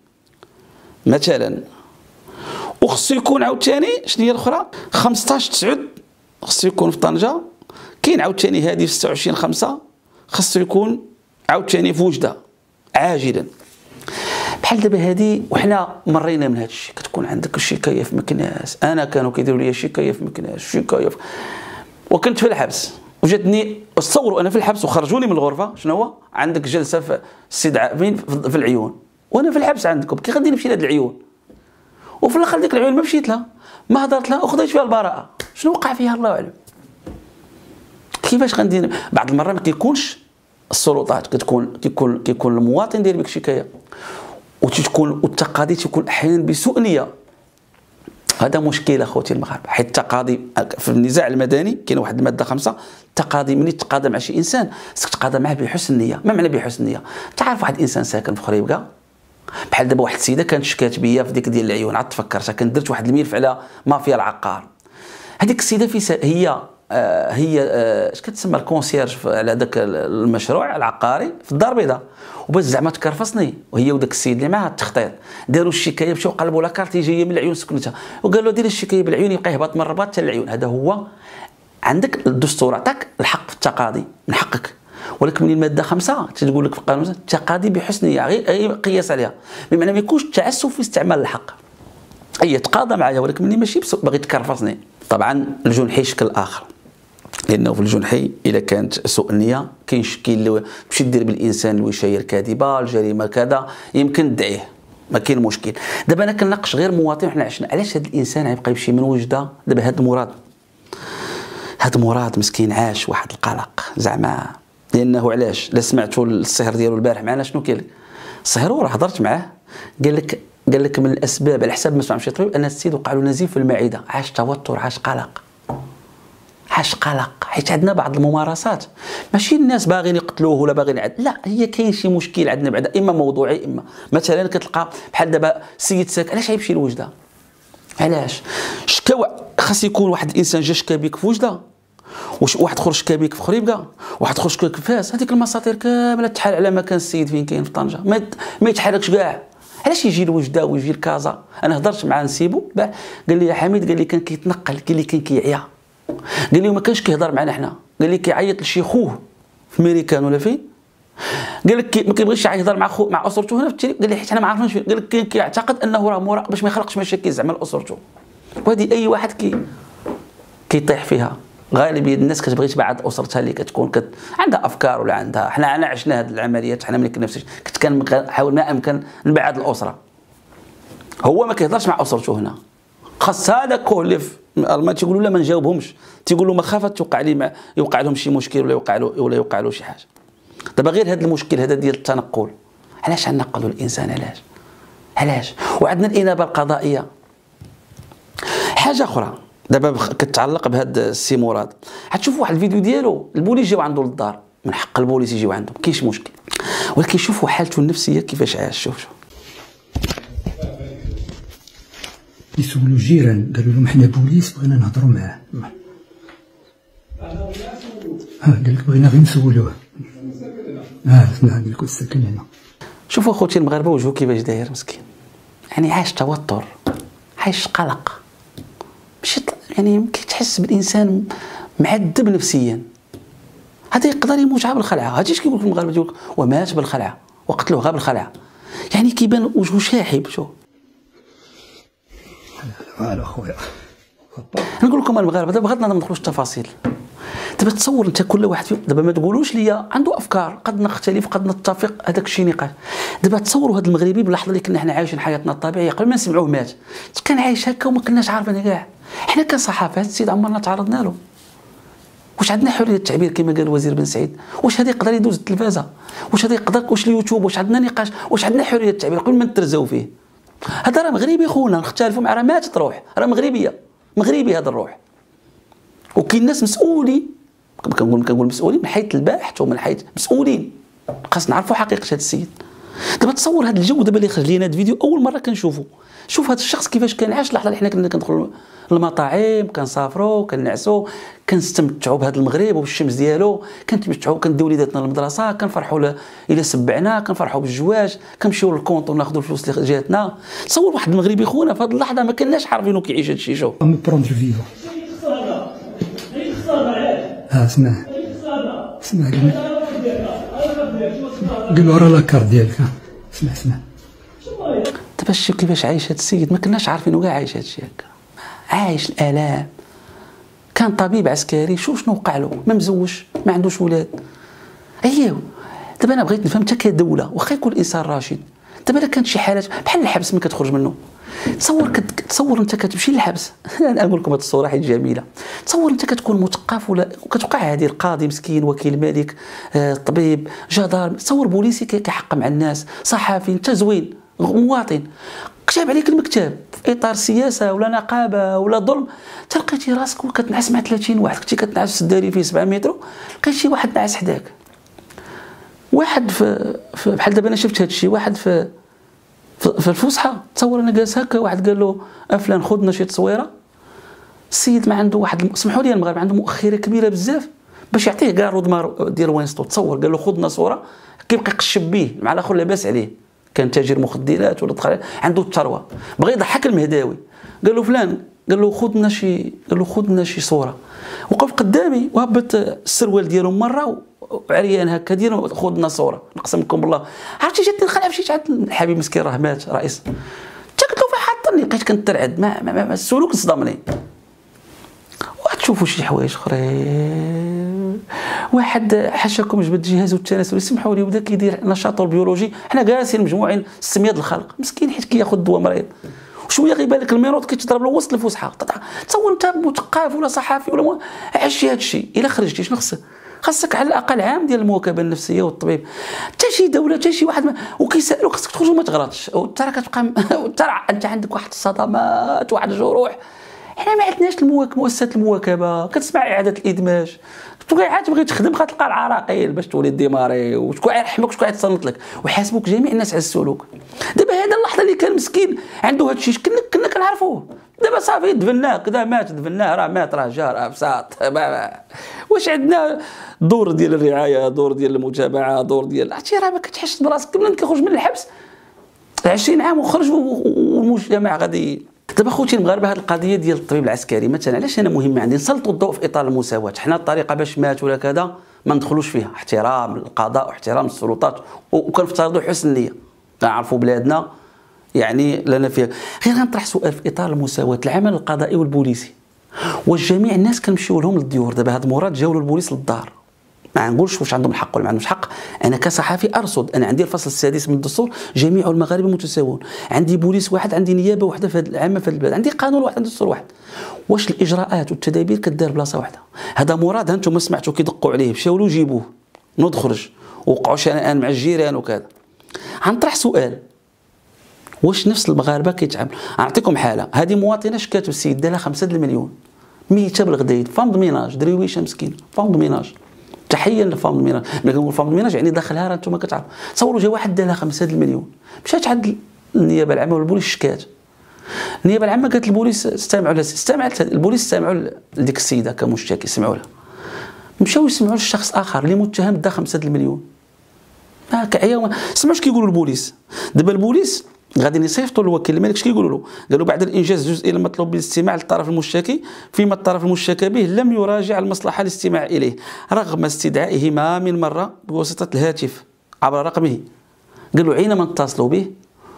مثلا. وخصو يكون عاوتاني شنو هي الاخرى خمسطاش تسعود خصو يكون في طنجه. كاين عاوتاني هذه في ستة وعشرين خمسة خصو يكون عاوتاني في وجده عاجلا. بحال دابا هذه وحنا مرينا من هذا الشيء، كتكون عندك الشكايه في مكناس. انا كانوا كيديروا لي شكايه في مكناس شكايه في... وكنت في الحبس وجاتني تصوروا انا في الحبس وخرجوني من الغرفه. شنو هو عندك جلسه في استدعاء فين في العيون وانا في الحبس عندكم، كي غادي نمشي لهاد العيون وفي الاخر ديك العيون ما مشيت لها ما هضرت لها وخذيت فيها البراءه. شنو وقع فيها الله اعلم. كيفاش غندير بعض المرات ما كيكونش السلطات، كتكون كيكون كيكون المواطن داير بك شكايه وتكون والتقاضي تكون احيانا بسوء نيه. هذا مشكل اخوتي المغاربه، حيت التقاضي في النزاع المدني كاين واحد الماده خمسة التقاضي ملي تقاضى مع شي انسان خصك تقاضى معاه بحسن النيه. ما معنى بحسن النيه؟ تعرف واحد الانسان ساكن في خريبكا بحال دابا واحد السيده كانت شكات بيا في ديك ديال العيون، عاد تفكرتها كنت درت واحد الملف على مافيا العقار. هذيك السيده في هي آه هي اش آه كتسمى الكونسيرج على ذاك المشروع العقاري في الدار البيضاء، وباش زعما تكرفصني وهي وداك السيد اللي معها التخطيط داروا الشكايه مشاو قلبوا لا كارتي جايه من العيون سكنتها وقالوا له دير الشكايه بالعيون يبقى يهبط من الرباط حتى العيون. هذا هو عندك الدستور عطاك الحق في التقاضي من حقك، ولكن من الماده خمسة تقول لك في القانون التقاضي بحسن نيه غير قياس عليها، بمعنى ما يكونش تعسف في استعمال الحق. اي تقاضى معايا ولكن مني ماشي باغي تكرفصني. طبعا الجنحي شكل اخر، لانه في الجنحي اذا كانت سوء النيه كاين شكل اللي تمشي دير بالانسان الوشايه الكاذبه الجريمه كذا يمكن تدعيه ما كاين مشكل. دابا انا كنناقش غير مواطن حنا عشنا علاش هذا الانسان غيبقى يمشي من وجده. دابا هذا مراد هذا مراد مسكين عاش واحد القلق زعما، لانه علاش لا سمعتوا الصهر ديالو البارح معنا شنو قال لك الصهر وراه هضرت معاه قال لك قال لك من الاسباب على حساب ما سمع مشي طبيب ان السيد وقع له نزيف في المعده، عاش توتر عاش قلق عاش قلق. حيت عندنا بعض الممارسات ماشي الناس باغيين يقتلوه ولا باغيين عد... لا هي كاين شي مشكل عندنا بعدا اما موضوعي اما مثلا كتلقى بحال دابا السيد ساك علاش غيمشي لوجده علاش شكا خاص يكون واحد الانسان جا شكا بيك في وجده واش واحد اخر شكا بيك في خريبكا واحد اخر شكا في فاس، هذيك المساطير كامله تحال على مكان السيد فين كاين في طنجه ما ما يتحركش كاع. علاش يجي لوجده ويجي لكازا؟ انا هضرت مع نسيبو قال لي يا حميد قال لي كان كيتنقل قال لي كان كيعيا قال لي ما كانش كيهضر معنا حنا قال لي كيعيط لشي خوه في ميريكان ولا فين قال لك ما كيبغيش يهضر مع خو مع اسرته هنا في التلي، قال لي حيت انا ما عارفينش فين. قال لك كاين كيعتقد انه راه مراقب باش ما يخلقش مشاكل زعما لاسرته. وهذه اي واحد كي كيطيح فيها. غالبيه الناس كتبغي تبعد اسرتها اللي كتكون كت... عندها افكار ولا عندها. حنا انا عشنا هذه العمليات، حنا ملي كنا في كنت كنحاول ما امكن نبعد الاسره. هو ما كيهضرش مع اسرته هنا، خاص هذاك اللي ما تيقولوا لا ما نجاوبهمش، تيقولوا مخافه توقع لي ما يوقع لهم شي مشكل ولا يوقع له ولا يوقع له شي حاجه. دابا غير هذا المشكل هذا ديال التنقل، علاش غنقلوا الانسان؟ علاش علاش وعندنا الانابه القضائيه. حاجه اخرى دابا كتعلق بهذا السي مراد، غتشوفوا واحد الفيديو ديالو البوليس جاو عنده للدار، من حق البوليس يجيو عنده مكاينش مشكل، ولكن شوفوا حالته النفسيه كيفاش عاش. شوف شوف يسولوا الجيران قالوا لهم حنا بوليس بغينا نهضروا معاه. ها قال لك بغينا غير نسولوه. اه سمع قال لك ساكن هنا. شوفوا اخوتي المغاربه وجهو كيفاش داير مسكين، يعني عايش توتر، عايش قلق، ماشي يعني كتحس بالانسان معذب نفسيا. هذا يقدر يموت غير بالخلعه. هادشي اش كيقول لك المغاربه، يقول لك ومات بالخلعه وقتلوه غير بالخلعه، يعني كيبان وجهو شاحب. شوف فوالا خويا نقول لكم المغاربه دابا بغض النظر ما ندخلوش التفاصيل. دابا تصور انت كل واحد فيهم دابا ما تقولوش لي عنده افكار، قد نختلف قد نتفق، هذاك الشيء نقاش. دابا تصوروا هذا المغربي باللحظه اللي كنا حنا عايشين حياتنا الطبيعيه قبل ما نسمعوه مات، كان عايش هكا وما كناش عارفين كاع. حنا كصحافه هذا السيد عمرنا تعرضنا له. واش عندنا حريه التعبير كما قال الوزير بن سعيد؟ واش هذا يقدر يدوز التلفازه؟ واش هذا يقدر واش اليوتيوب؟ واش عندنا نقاش؟ واش عندنا حريه التعبير قبل ما نترزاو فيه؟ هذا راه مغربي خونا، نختلفوا مع راه ماتت روح، راه مغربيه مغربي هذا الروح. وكاين ناس مسؤولين، كنقول كنقول مسؤولين من حيث الباحث ومن حيث مسؤولين، خاص نعرفوا حقيقه هذا السيد. دابا تصور هذا الجو دابا اللي خرج لينا هذا الفيديو اول مره كنشوفو. شوف هذا الشخص كيفاش كان عاش اللحظه اللي حنا كنا كندخلوا للمطاعم، كنسافروا كنعسوا كنستمتعوا بهذا المغرب وبالشمس ديالو، كنتمتعوا كنديو وليداتنا للمدرسه، كنفرحوا الى سبعنا، كنفرحوا بالزواج، كنمشيو للكونط وناخذوا الفلوس اللي جاتنا. تصور واحد المغربي خونا في هذه اللحظه ما كناش عارفينو كيعيش هذا الشيء. شوف بروندر فيفو. ها اسمع اسمع قال له راه لاكارت ديالك. اسمع اسمع دابا شوف كيفاش عايش هذا السيد، ما كناش عارفينو كاع عايش هذا الشيء هكا، عايش الالام. كان طبيب عسكري، شوف شنو وقع له، ما مزوج ما عندوش ولاد. ايوا دابا انا بغيت نفهم، انت كدوله واخا يكون الانسان راشد، دابا الا كانت شي حالات بحال الحبس ملي كتخرج منه، تصور كت... تصور انت كتمشي للحبس انا نقول لكم هذه الصوره حيت جميله. تصور انت كتكون مثقف ولا وكتوقع هذه القاضي مسكين، وكيل ملك، آه، طبيب، جدار، تصور بوليسي كيحق مع الناس، صحفي، انت زوين مواطن، كتاب عليك المكتب في اطار سياسه ولا نقابه ولا ظلم، تلقيتي راسك وكتنعس مع ثلاثين واحد، كنتي كتنعس في الداري فيه سبعة متر، لقيت شي واحد نعس حداك. واحد في, في بحال دابا انا شفت هذا الشيء، واحد في في الفسحه، تصور انا جالس هكا، واحد قال له فلان خذنا شي تصويره. السيد ما عنده واحد، سمحوا لي المغرب عنده مؤخره كبيره بزاف باش يعطيه كاع الرودمار ديال وينستو. تصور قال له خذنا صوره، كيبقى يقشب به مع الاخر لاباس عليه، كان تاجر مخدرات ولا دخل عنده الثروه، بغى يضحك المهداوي، قال له فلان، قال له خذنا شي، قال له خذنا شي صوره. وقف قدامي وهبط السروال ديالو مره وعريان هكا ديالو، خذنا صوره. نقسم لكم بالله عرفتي جاتني الخلعه، مشيت عند الحبيب مسكين راه مات رئيس، حتى قلت له فين حاطني، لقيت كنترعد، ما, ما, ما السلوك صدمني. وتشوفوا شي حوايج اخرين، واحد حاشاكم جبد جهاز التناسل، يسمحوا لي، وبدا كيدير نشاطه البيولوجي، حنا جالسين مجموعين السمياد الخلق، مسكين حيت كياخذ دواء مريض، وشويه غيبان لك الميروط كيتضرب له وسط الفسحه. تصور انت مثقف ولا صحفي ولا عشتي هذا الشيء، الا خرجتي شنو خصك؟ خاصك على الاقل عام ديال المواكبه النفسيه والطبيب. حتى شي دوله حتى شي واحد ما... وكيسالوك خصك تخرج وما تغلطش، وانت راه كتبقى وانت انت عندك واحد الصدمات واحد الجروح. حنا ما عندناش المواك... مؤسسات المواكبه، كتسمع اعاده الادماج، تبغي عاد تبغي تخدم غتلقى العراقيل باش تولي ديماري، وشكون يرحمك وشكون يتصنت لك، ويحاسبوك جميع الناس على السلوك. دابا هذا اللحظه اللي كان مسكين عنده هذا الشيء كنا كنا كنعرفوه، دابا صافي دفناه كذا، مات دفناه، راه مات راه جا راه بساط. واش عندنا دور ديال الرعايه، دور ديال المتابعه، دور ديال عرفتي راه ما كتحسش براسك. ملي كيخرج من الحبس عشرين عام وخرج والمجتمع غادي دابا خوتي المغاربه هذه القضيه ديال الطبيب العسكري مثلا علاش انا مهمه عندي نسلطوا الضوء في اطار المساواه. حنا الطريقه باش مات ولا كذا ما ندخلوش فيها، احترام القضاء واحترام السلطات وكنفترضوا حسن النيه، كنعرفوا بلادنا يعني لنا فيها. غير غنطرح سؤال في اطار المساواه، العمل القضائي والبوليسي واش جميع الناس كنمشيو لهم للديور؟ دابا هاد مراد جاو البوليس للدار، ما نقولش واش عندهم الحق ولا ما عندهمش الحق، انا كصحفي ارصد، انا عندي الفصل السادس من الدستور جميع المغاربه متساوون، عندي بوليس واحد، عندي نيابه واحده في العامه في البلاد، عندي قانون واحد، عندي دستور واحد. واش الاجراءات والتدابير كدار بلاصه واحده؟ هذا مراد ها انتم سمعتوا كيدقوا عليه، مشاو له جيبوه نوض خرج، وقعوا شنآن مع الجيران وكذا. غنطرح سؤال، واش نفس المغاربه كيتعاملوا؟ نعطيكم حاله، هذه مواطنه شكات السيد دالها خمسة المليون ميته بالغدايد، فام دميناج درويشه مسكين، فام دميناج، تحيه لفام دميناج. ملي كنقول فام دميناج يعني داخلها راه انتم كتعرفوا. تصوروا جا واحد دالها خمسة المليون، مشات عند النيابه العامه والبوليس شكات. النيابه العامه قالت البوليس استمعوا لها، استمعت البوليس استمعوا لديك السيده كمشتكي، سمعوا لها، مشاو يسمعوا للشخص اخر اللي متهم دا خمسة المليون. ما كعيا سمعوا اش كيقولوا البوليس. دابا البوليس غادي يصيفطوا للوكيل الملك، اش كيقولوا له؟ قالوا بعد الانجاز الجزئي المطلوب بالاستماع للطرف المشتكي فيما الطرف المشتكى به لم يراجع المصلحه الاستماع اليه رغم استدعائه ما من مره بواسطه الهاتف عبر رقمه. قالوا حينما اتصلوا به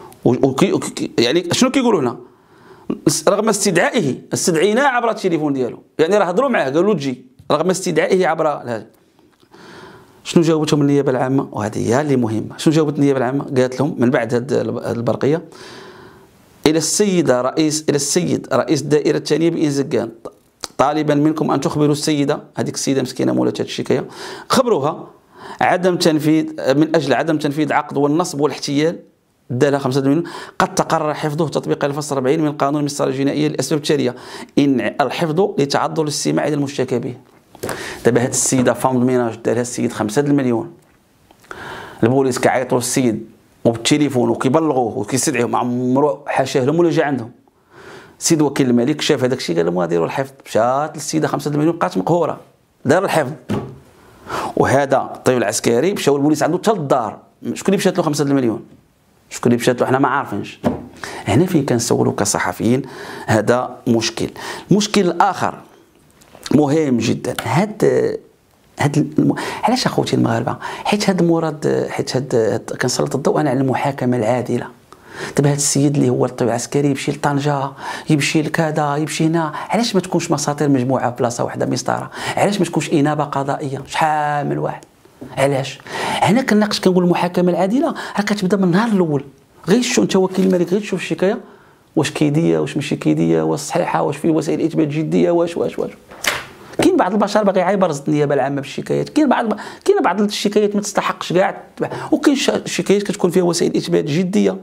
يعني شنو كيقولوا هنا؟ رغم استدعائه، استدعيناه عبر التليفون ديالو، يعني راه هضروا معاه قالوا تجي رغم استدعائه عبر الهاتف. شنو جاوبتهم النيابه العامه؟ وهذه هي اللي مهمه. شنو جاوبت النيابه العامه؟ قالت لهم من بعد هذه البرقيه الى السيده رئيس الى السيد رئيس الدائره الثانيه بإنزكان طالبا منكم ان تخبروا السيده، هذيك السيده مسكينه مولات هذه الشكايه، خبروها عدم تنفيذ من اجل عدم تنفيذ عقد والنصب والاحتيال دالها خمسة مليون قد تقرر حفظه تطبيقا للفصل أربعين من قانون المسار الجنائيه للاسباب التاليه: ان الحفظ لتعذر الاستماع الى المشتكى به. دابا هاد السيده فام دميناج دارها السيد خمسة المليون، البوليس كيعيطوا للسيد وبالتليفون وكيبلغوه وكيستدعيهم، ما عمرو حاشاه لهم ولا جا عندهم. السيد وكيل الملك شاف هذاك الشيء قال لهم غاديروا الحفظ، مشات للسيده خمسة المليون بقات مقهوره، دار الحفظ. وهذا الطبيب العسكري مشاو البوليس عنده حتى للدار، شكون اللي مشات له خمسة المليون؟ شكون اللي مشات له؟ حنا ما عارفينش. هنا فين كنسولوا كصحفيين، هذا مشكل. المشكل الاخر مهم جدا، هاد هاد الم... علاش اخوتي المغاربه؟ حيت هاد المراد، حيت هاد كنسلط الضوء انا على المحاكمه العادله. دابا هاد السيد اللي هو الطبيب العسكري يمشي لطنجه، يمشي لكذا، يمشي هنا، علاش ما تكونش مساطير مجموعه في بلاصه واحده مسطره؟ علاش ما تكونش انابه قضائيه؟ شحال من واحد. علاش؟ هنا كنناقش كنقول المحاكمه العادله راه كتبدا من النهار الاول. غير شوف انت وكيل الملك، غير تشوف الشكايه واش كيديه واش ماشي كيديه، واش صحيحه، واش فيه وسائل اثبات جديه، واش واش واش كاين بعض البشر باغي يبرز النيابه العامه بالشكايات، كاين بعض كاين بعض الشكايات ما تستحقش كاع، وكاين شكايات كتكون فيها وسائل اثبات جديه.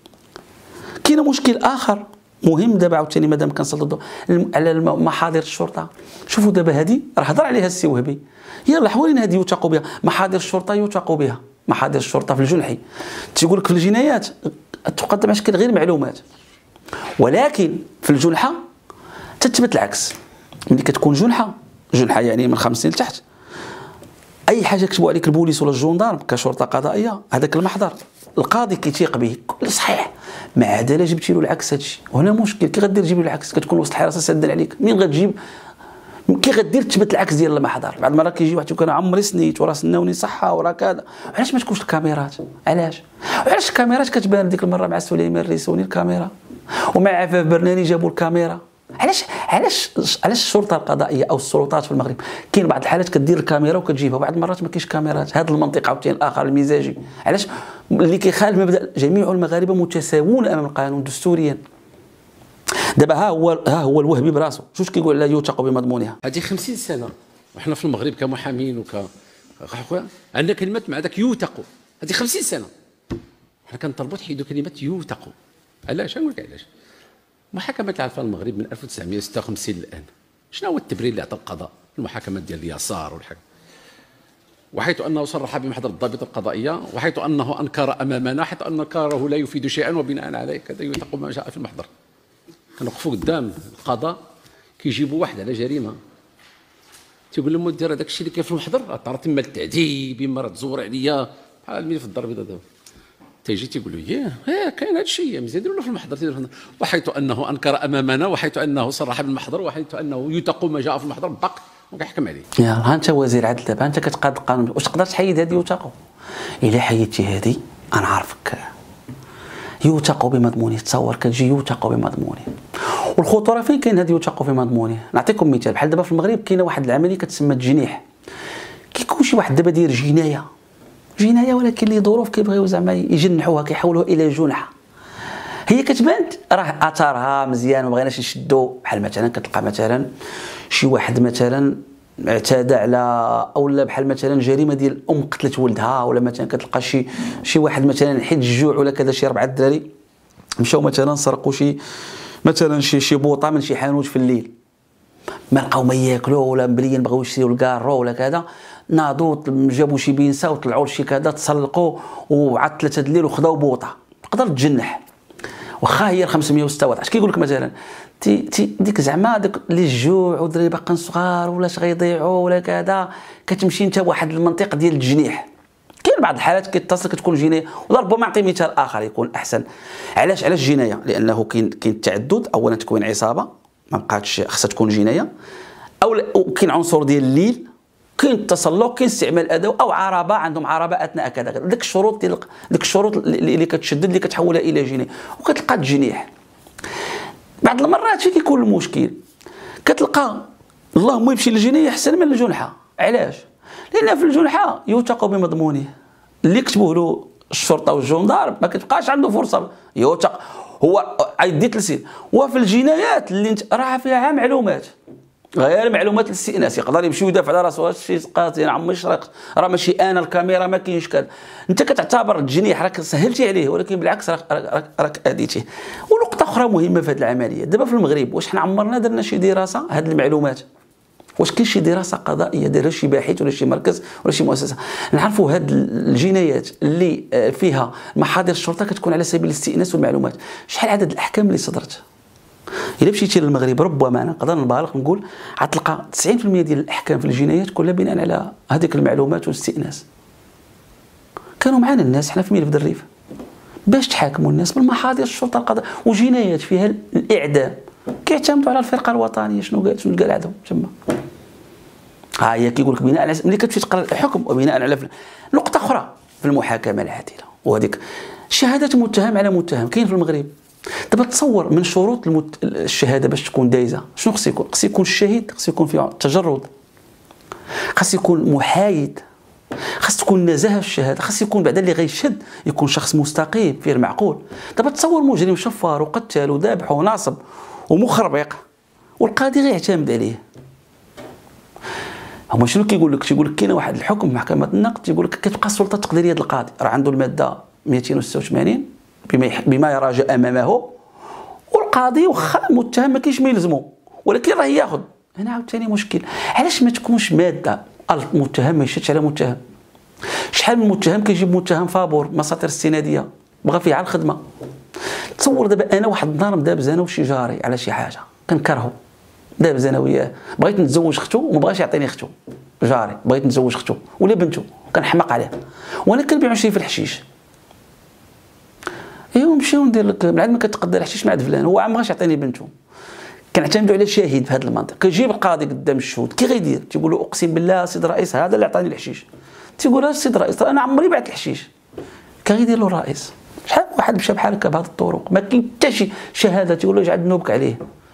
كاين مشكل اخر مهم دابا عاوتاني مادام كنسلطوا على محاضر الشرطه. شوفوا دابا هذه راه هضر عليها السي وهبي، هي الاحوال هذه يوثق بها، محاضر الشرطه يوثق بها، محاضر الشرطه في الجنحي تيقول لك في الجنايات تقدم على شكل غير معلومات، ولكن في الجنحه تثبت العكس. ملي كتكون جنحه جنحه يعني من خمس سنين لتحت، اي حاجه كتبوا عليك البوليس ولا الجندارم كشرطه قضائيه، هذاك المحضر القاضي كيتيق به كل صحيح، ما عاد الا جبتي له العكس هادشي، وهنا مشكل. كي غدير تجيب له العكس؟ كتكون وسط الحراسه سادين عليك، مين غتجيب؟ كي غدير تثبت العكس ديال المحضر؟ بعض المرات كيجي واحد يقول انا عمري سنيت وراه سناوني صحه وراه كذا. علاش ما تكونش الكاميرات؟ علاش؟ وعلاش الكاميرات كتبان ديك المره مع سليمان الريسوني الكاميرا، ومع عفاف برناني جابوا الكاميرا؟ علاش علاش علاش الشرطه القضائيه او السلطات في المغرب كاين بعض الحالات كدير الكاميرا وكتجيبها، بعض المرات ما كاينش كاميرات؟ هذا المنطق عاوتاني الاخر المزاجي، علاش اللي كيخالف مبدا جميع المغاربه متساوون امام القانون دستوريا. دابا ها هو ها هو الوهبي براسو، شوف كيقول لا يوثق بمضمونها. هذه خمسين سنه وحنا في المغرب كمحامين وك عندنا كلمه مع ذاك يوثق، هذه خمسين سنه حنا كنطلبوا تحيدوا كلمه يوثق. علاش؟ نقول لك علاش. محاكمة العفو المغرب من ألف وتسعمائة وستة وخمسين الآن، شنو هو التبرير اللي عطى القضاء؟ المحاكمات ديال اليسار والحاجة، وحيث أنه صرح بمحضر الضابط القضائية، وحيث أنه أنكر أمامنا، حيث أن إنكاره لا يفيد شيئا، وبناء عليه كذا يوثق ما جاء في المحضر. كنوقفوا قدام القضاء كيجيبوا واحد على جريمة، تيقول لهم دير هذاك الشيء اللي كاين في المحضر، راه تم التعذيب، اما راه تزور عليا بحال الملف في الدار البيضاء دابا. تيجي تيقول له ياه ها كاين هذا الشيء مزيان ديروا له في المحضر ديروا له في المحضر. وحيث انه انكر امامنا وحيث انه صرح بالمحضر وحيث انه يتق ما جاء في المحضر بق وكيحكم عليه. يا ها انت وزير عدل دابا انت كتقاد القانون، واش تقدر تحيد هذه يوثق؟ الا حيدتي هذه انا عارفك يوثق بمضمونه. تصور كتجي يوثق بمضمونه، والخطوره فين كاين هذه يوثق بمضمونه؟ نعطيكم مثال بحال دابا في المغرب كاينه واحد العمليه كتسمى التجنيح. كيكون شي واحد دابا داير جنايه جنايه ولكن لي ظروف كيبغيو زعما يجنحوها كيحولوها الى جنحه، هي كتبان راه اثارها مزيان وما بغيناش نشدو. بحال مثلا كتلقى مثلا شي واحد مثلا اعتدى على اولا بحال مثلا جريمه ديال ام قتلت ولدها، ولا مثلا كتلقى شي شي واحد مثلا حيت الجوع ولا كذا شي اربعه الدراري مشاو مثلا سرقوا شي مثلا شي شي بوطه من شي حانوت في الليل، ما لقاو ما ياكلوا ولا مبليين بغاو يشريو الكارو ولا كذا، ناضوا جابوا شي بينسه وطلعوا لشي كذا تسلقوا وعاد ثلاثه الليل وخداو بوطه. تقدر تجنح واخا هي خمسمية وستة واحد. اش كيقول لك مثلا تي تي ديك زعما ديك اللي الجوع ودري باقيين صغار ولا غيضيعوا ولا كذا، كتمشي انت واحد المنطق ديال التجنيح. كاين بعض الحالات كيتصل كتكون جنايه، ولا ربما نعطي مثال اخر يكون احسن. علاش علاش جنايه؟ لانه كاين كاين التعدد، اولا تكوين عصابه ما بقاتش خاصها تكون جنايه، او كاين عنصر ديال الليل، كاين التسلق، كاين استعمال ادوي او عربه عندهم عربه اثناء كذا. ديك الشروط ديال ديك الشروط اللي كتشدد اللي كتحولها الى جنايه وكتلقى التجنيح. بعض المرات فين كيكون المشكل كتلقى اللهم يمشي للجنايه احسن من الجنحه. علاش؟ لان في الجنحه يوثق بمضمونه، اللي كتبوه له الشرطه والجندار ما كتبقاش عنده فرصه يوثق، هو عيديت لسين. وفي الجنايات اللي انت راه فيها معلومات غير معلومات الاستئناس، يقدر يمشي يدافع على راسو شي قاتل عم يشرق راه ماشي انا الكاميرا ما كاينش كذا. انت كتعتبر التجنيح راك سهلتي عليه، ولكن بالعكس راك راك, راك اذيتيه. ونقطه اخرى مهمه في هذه العمليه دابا في المغرب، واش حنا عمرنا درنا شي دراسه هذه المعلومات؟ واش كاين شي دراسه قضائيه دارها شي باحث ولا شي مركز ولا شي مؤسسه نعرفوا هاد الجنايات اللي فيها محاضر الشرطه كتكون على سبيل الاستئناس والمعلومات؟ شحال عدد الاحكام اللي صدرت؟ الا مشيتي للمغرب ربما انا نقدر نبالغ نقول غتلقى تسعين بالمئة ديال الاحكام في الجنايات كلها بناء على هذيك المعلومات والاستئناس. كانوا معنا الناس حنا في ملف الريف باش تحاكموا الناس بالمحاضر الشرطه القضاء، وجنايات فيها الاعدام كيعتمدوا على الفرقه الوطنيه. شنو قال شنو قال عندهم تما؟ ها هي كيقول لك بناء على ملي كتمشي تقرا الحكم وبناء على نقطه اخرى في المحاكمه العادله، وهذيك شهاده متهم على متهم كاين في المغرب. دابا تصور من شروط المت... الشهاده باش تكون دايزه شنو خص يكون؟ خص يكون الشهيد خص يكون فيه تجرد، خص يكون محايد، خص تكون نزاهه في الشهاده، خص يكون بعدا اللي غيشهد يكون شخص مستقيم فيه المعقول. دابا تصور مجرم شفار وقتال وذابح وناصب ومخربق والقاضي غيعتمد عليه. هما شنو كيقول لك؟ تيقول لك كاين واحد الحكم في محكمه النقد تيقول لك كتبقى السلطه التقديريه ديال القاضي، راه عنده الماده مئتين وستة وثمانين بما بما يراجع امامه، والقاضي واخا المتهم ما كاينش ما يلزمو ولكن راه ياخذ. هنا عاوتاني مشكل، علاش ما تكونش ماده المتهم ما يشدش على متهم؟ شحال من متهم كيجيب متهم فابور مساطر السناديه بغى فيه على الخدمه. تصور دابا انا واحد النهار دابز انا وشي جاري على شي حاجه كنكرهو، دابز انا وياه بغيت نتزوج اختو وما بغاش يعطيني اختو، جاري بغيت نتزوج اختو ولا بنتو كنحماق عليه وانا كنبيعو شي في الحشيش. ايوا نمشيو ندير لك من عند ما كتقدر الحشيش مع فلان، هو ما بغاش يعطيني بنتو. كنعتمدوا على شاهد في هذا المنطق. كيجيب القاضي قدام الشهود كي غيدير؟ تيقول له اقسم بالله سيد الرئيس هذا اللي عطاني الحشيش. تيقول له السيد الرئيس انا عمري بعت الحشيش. كيدير له الرئيس شحال واحد مشى بحال هكا بهذه الطرق ما كاين حتى شي شهاده، تيقول له اجعل نوبك عليه.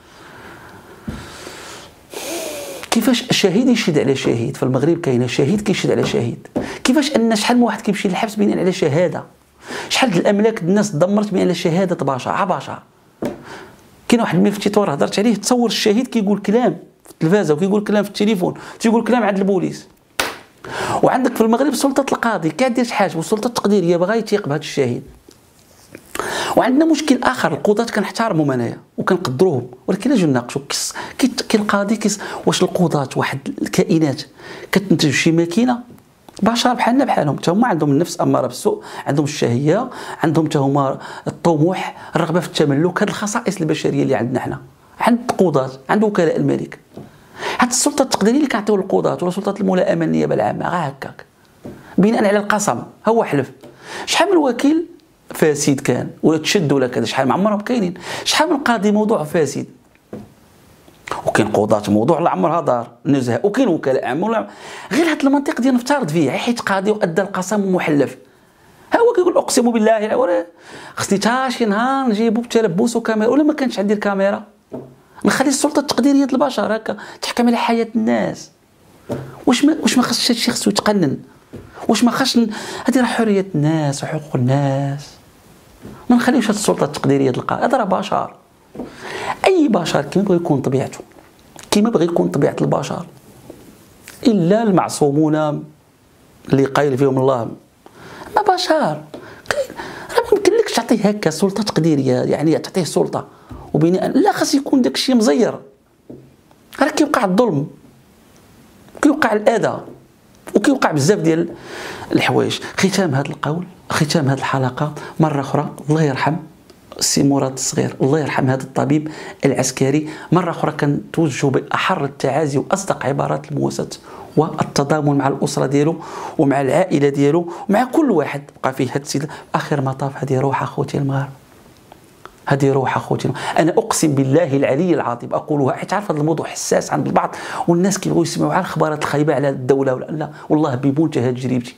كيفاش الشهيد يشهد على شهيد؟ في المغرب كاينه شهيد كيشهد على شهيد. كيفاش ان شحال من واحد كيمشي للحبس بناء على شهاده؟ شحال د الاملاك الناس دمرت بناء على شهاده بشر على بشر. كاين واحد المفتي طور هضرت عليه، تصور الشهيد كيقول كلام في التلفازه وكيقول كلام في التليفون، تيقول كلام عند البوليس. وعندك في المغرب سلطه القاضي كدير شي حاجه والسلطه التقديريه باغا يتيق بهذا الشهيد. وعندنا مشكل اخر، القضاة كنحترمهم انايا وكنقدروهم ولكن اجي نناقشوا كي القاضي كيس واش القضاة واحد الكائنات كتنتج شي ماكينه بشر بحالنا بحالهم، حتى هما عندهم النفس اماره بالسوء، عندهم الشهيه، عندهم حتى هما الطموح، الرغبه في التملك، هذه الخصائص البشريه اللي عندنا حنا عند القضاة عند وكلاء الملك. حتى السلطه التقديريه اللي كنعطيو للقضاة ولا سلطه الملائمه النيابه العامه غا هكاك بناء على القسم، هو حلف. شحال من وكيل فاسد كان ولا تشد ولا كذا، شحال ما عمرهم كاينين، شحال من قاضي موضوع فاسد، وكاين قضاة موضوع لا عمرها دار نزهه، وكاين وكلاء عام ولا غير هاد المنطق ديال نفترض فيه حيت قاضي وادى القسم محلف، ها هو كيقول اقسم بالله ولا خصني تا شي نهار نجيبو بتلبس وكاميرا، ولا ما كانش عندي الكاميرا نخلي السلطه التقديريه ديال البشر هكا تحكم على حياه الناس. واش ما واش ما خصش هادشي خصو يتقنن؟ واش ما خاصش هذه راه حريه الناس وحقوق الناس، ما نخليوش هاد السلطه التقديريه تلقى، هذا راه بشر، اي بشر كيما بغى يكون طبيعته، كيما بغى يكون طبيعه البشر، الا المعصومون اللي قايل فيهم الله ما بشر، راه ما يمكنلكش تعطيه هكا سلطه تقديريه، يعني تعطيه سلطه وبناء لا خاص يكون داك الشيء مزير، راه كيوقع الظلم، كيوقع الاذى، وكيوقع بزاف ديال الحوايج. ختام هذا القول، ختام هذه الحلقه مره اخرى، الله يرحم السي مراد الصغير، الله يرحم هذا الطبيب العسكري، مره اخرى كنتوجه باحر التعازي واصدق عبارات المواساه والتضامن مع الاسره ديالو ومع العائله ديالو ومع كل واحد بقى فيه هذا السيد. اخر مطاف هذه روح اخوتي المغاربه، هذه روح اخوتي، انا اقسم بالله العلي العظيم اقولها حيت عارف هذا الموضوع حساس عند البعض والناس كيبغيو يسمعوا على الخبرات الخايبه على الدوله ولا لا، والله بمنتهى تجربتي،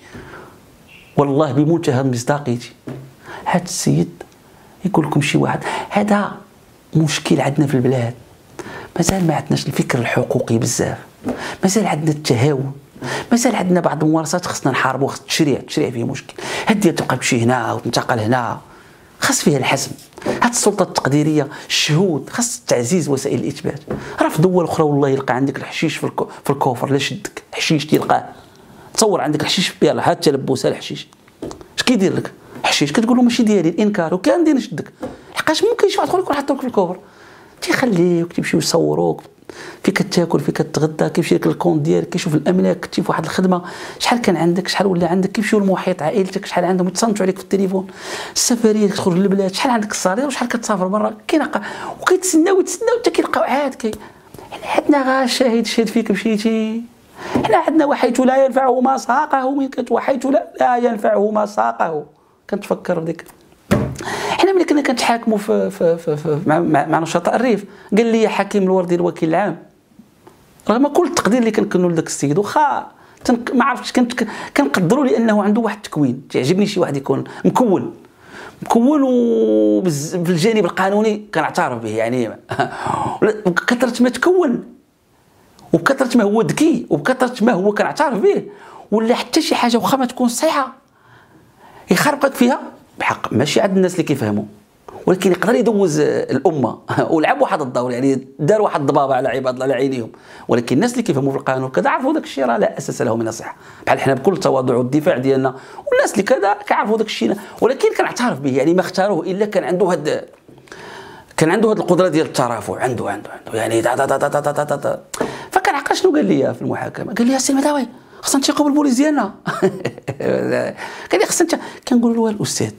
والله بمنتهى مصداقيتي، هذا السيد يقول لكم شي واحد هذا مشكل عندنا في البلاد، مازال ما عندناش الفكر الحقوقي بزاف، مازال عندنا التهاون، مازال عندنا بعض الممارسات خصنا نحاربوا، خص التشريع، التشريع فيه مشكل، هدي تبقى تمشي هنا وتنتقل هنا، خاص فيها الحسم، هاد السلطه التقديريه، الشهود، خاص تعزيز وسائل الاثبات، راه في دول اخرى والله يلقى عندك الحشيش في, الكو في الكوفر، لا شدك حشيش تلقاه، تصور عندك الحشيش يلاه هاد التلبس الحشيش، اش كيدير لك؟ حشيش كتقول له ماشي ديالي، الانكار، وكان دير نشدك، لحقاش ممكن شي واحد اخر يكون حاطوك في الكوفر، تيخليوك تمشيو يصوروك فين كتاكل فين كتغدى، كيمشي لك الكونت ديالك، كيشوف الاملاك، كنتي في واحد الخدمه، شحال كان عندك، شحال ولا عندك، كيمشيو المحيط عائلتك، شحال عندهم يتصنتوا عليك في التليفون، السفريه تخرج للبلاد، شحال عندك الصالير وشحال كتسافر برا، كاين وكيتسناو يتسناو حتى كيلقاو عاد كي حنا عندنا غا شاهد شهد فيك مشيتي، حنا عندنا وحيث لا ينفعه ما ساقه، من وحيث لا, لا ينفعه ما ساقه، كنتفكر بديك حنا ملي كنا كنتحاكموا في, في, في, في مع, مع نشطاء الريف، قال لي حكيم الوردي الوكيل العام رغم كل التقدير اللي كنكنوا لذاك السيد، واخا ما عرفتش كنت كنقدروا لانه عنده واحد التكوين، تعجبني شي واحد يكون مكون مكون في الجانب القانوني كنعترف به، يعني بكثره ما تكون وبكثره ما هو ذكي وبكثره ما هو كنعترف به، ولا حتى شي حاجه واخا ما تكون صحيحه يخربقك فيها بحق، ماشي عند الناس اللي كيفهموا، ولكن يقدر يدوز الامه ولعب واحد الدور، يعني دار واحد الضبابه على عباد الله على عينيهم، ولكن الناس اللي كيفهموا في القانون كذا عرفوا داك الشيء راه لا اساس له من الصحه، بحال حنا بكل التواضع والدفاع ديالنا، والناس اللي كذا كيعرفوا داك الشيء، ولكن كنعترف به، يعني ما اختاروه الا كان عنده هاد كان عنده هاد القدره ديال الترافع، عنده عنده عنده يعني دا دا دا دا دا دا دا. فكنعقل شنو قال لي في المحاكمه، قال لي يا سي المداوي خصنا نثيقوا بالبوليس ديالنا قال لي خصنا، كنقول له الاستاذ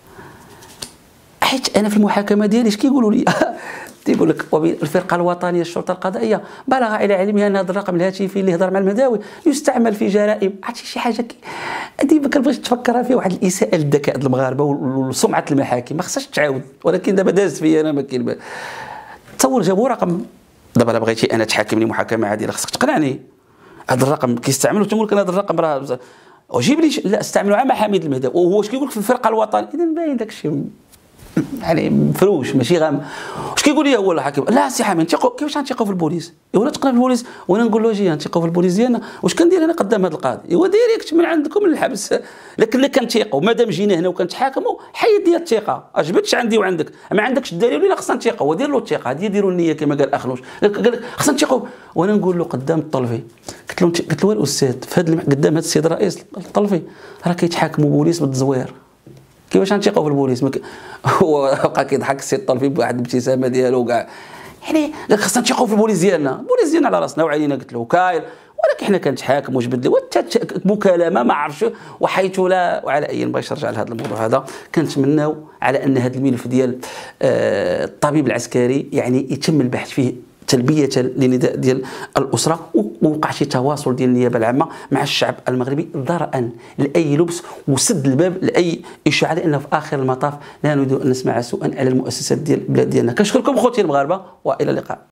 حيت انا في المحاكمه ديالي اش كيقولوا لي تيقول لك الفرقه الوطنيه الشرطه القضائيه بلغ الى علمها ان هذا الرقم الهاتفي اللي هضر مع المداوي يستعمل في جرائم، عرفتي شي حاجه هذه ما كنبغيش تفكرها فيها، واحد الاساءه للذكاء المغاربه وسمعه المحاكم ما خصهاش تعاود، ولكن دابا دازت فيا انا ما كاين، تصور جابوا رقم، دابا الا بغيتي انا تحاكمني محاكمه عادله خصك تقنعني هذا الرقم كيستعملوا، تنقول لك هذا الرقم راه وجيب لي لا استعملوا مع حميد المهداوي، وهو اش كيقول لك في الفرقه الوطنيه، اذا باين داك الشيء يعني مفروش ماشي غام. واش كيقول لي هو الحاكم؟ لا سي حامد نثيقوا، كيفاش غنثيقوا في البوليس؟ ايوا تقنا في البوليس، وانا نقول له اجي نثيقوا في البوليس ديالنا، واش كندير انا قدام هذا القاضي؟ ايوا ديريكت من عندكم للحبس، لكن اللي كنثيقوا مادام جينا هنا وكنتحاكموا حيد ديال الثقه، اجبدش عندي وعندك، ما عندكش الدليل ولا خصنا نثيقوا، ودير له الثقه، هذه يديروا النيه كما قال اخنوش، قال لك خصنا نثيقوا، وانا نقول له قدام الطلفي، قلت له قلت له الاستاذ في هذا قدام هذا السيد الرئيس الطلفي راه كيتحاكموا بوليس بالتزوير، كيفاش غنثيقوا في البوليس؟ مك... هو بقى كيضحك السي الطلفي بواحد الابتسامه ديالو كاع، يعني قال خصنا نثيقوا في البوليس ديالنا، البوليس ديالنا على راسنا وعلينا، قلت له كاير، ولكن حنا كنتحاكموا جبد لي مكالمه ما عرفش وحيث لا، وعلى اي باش نرجع لهذا الموضوع هذا، كنتمناو على ان هذا الملف ديال آه الطبيب العسكري يعني يتم البحث فيه تلبية لنداء ديال الأسرة، ووقع شي تواصل ديال النيابة العامة مع الشعب المغربي ضرءا لأي لبس وسد الباب لأي إشاعة، لأنه في آخر المطاف لا نريد أن نسمع سوءا على المؤسسات ديال البلاد ديالنا. كنشكركم خوتي المغاربة وإلى اللقاء.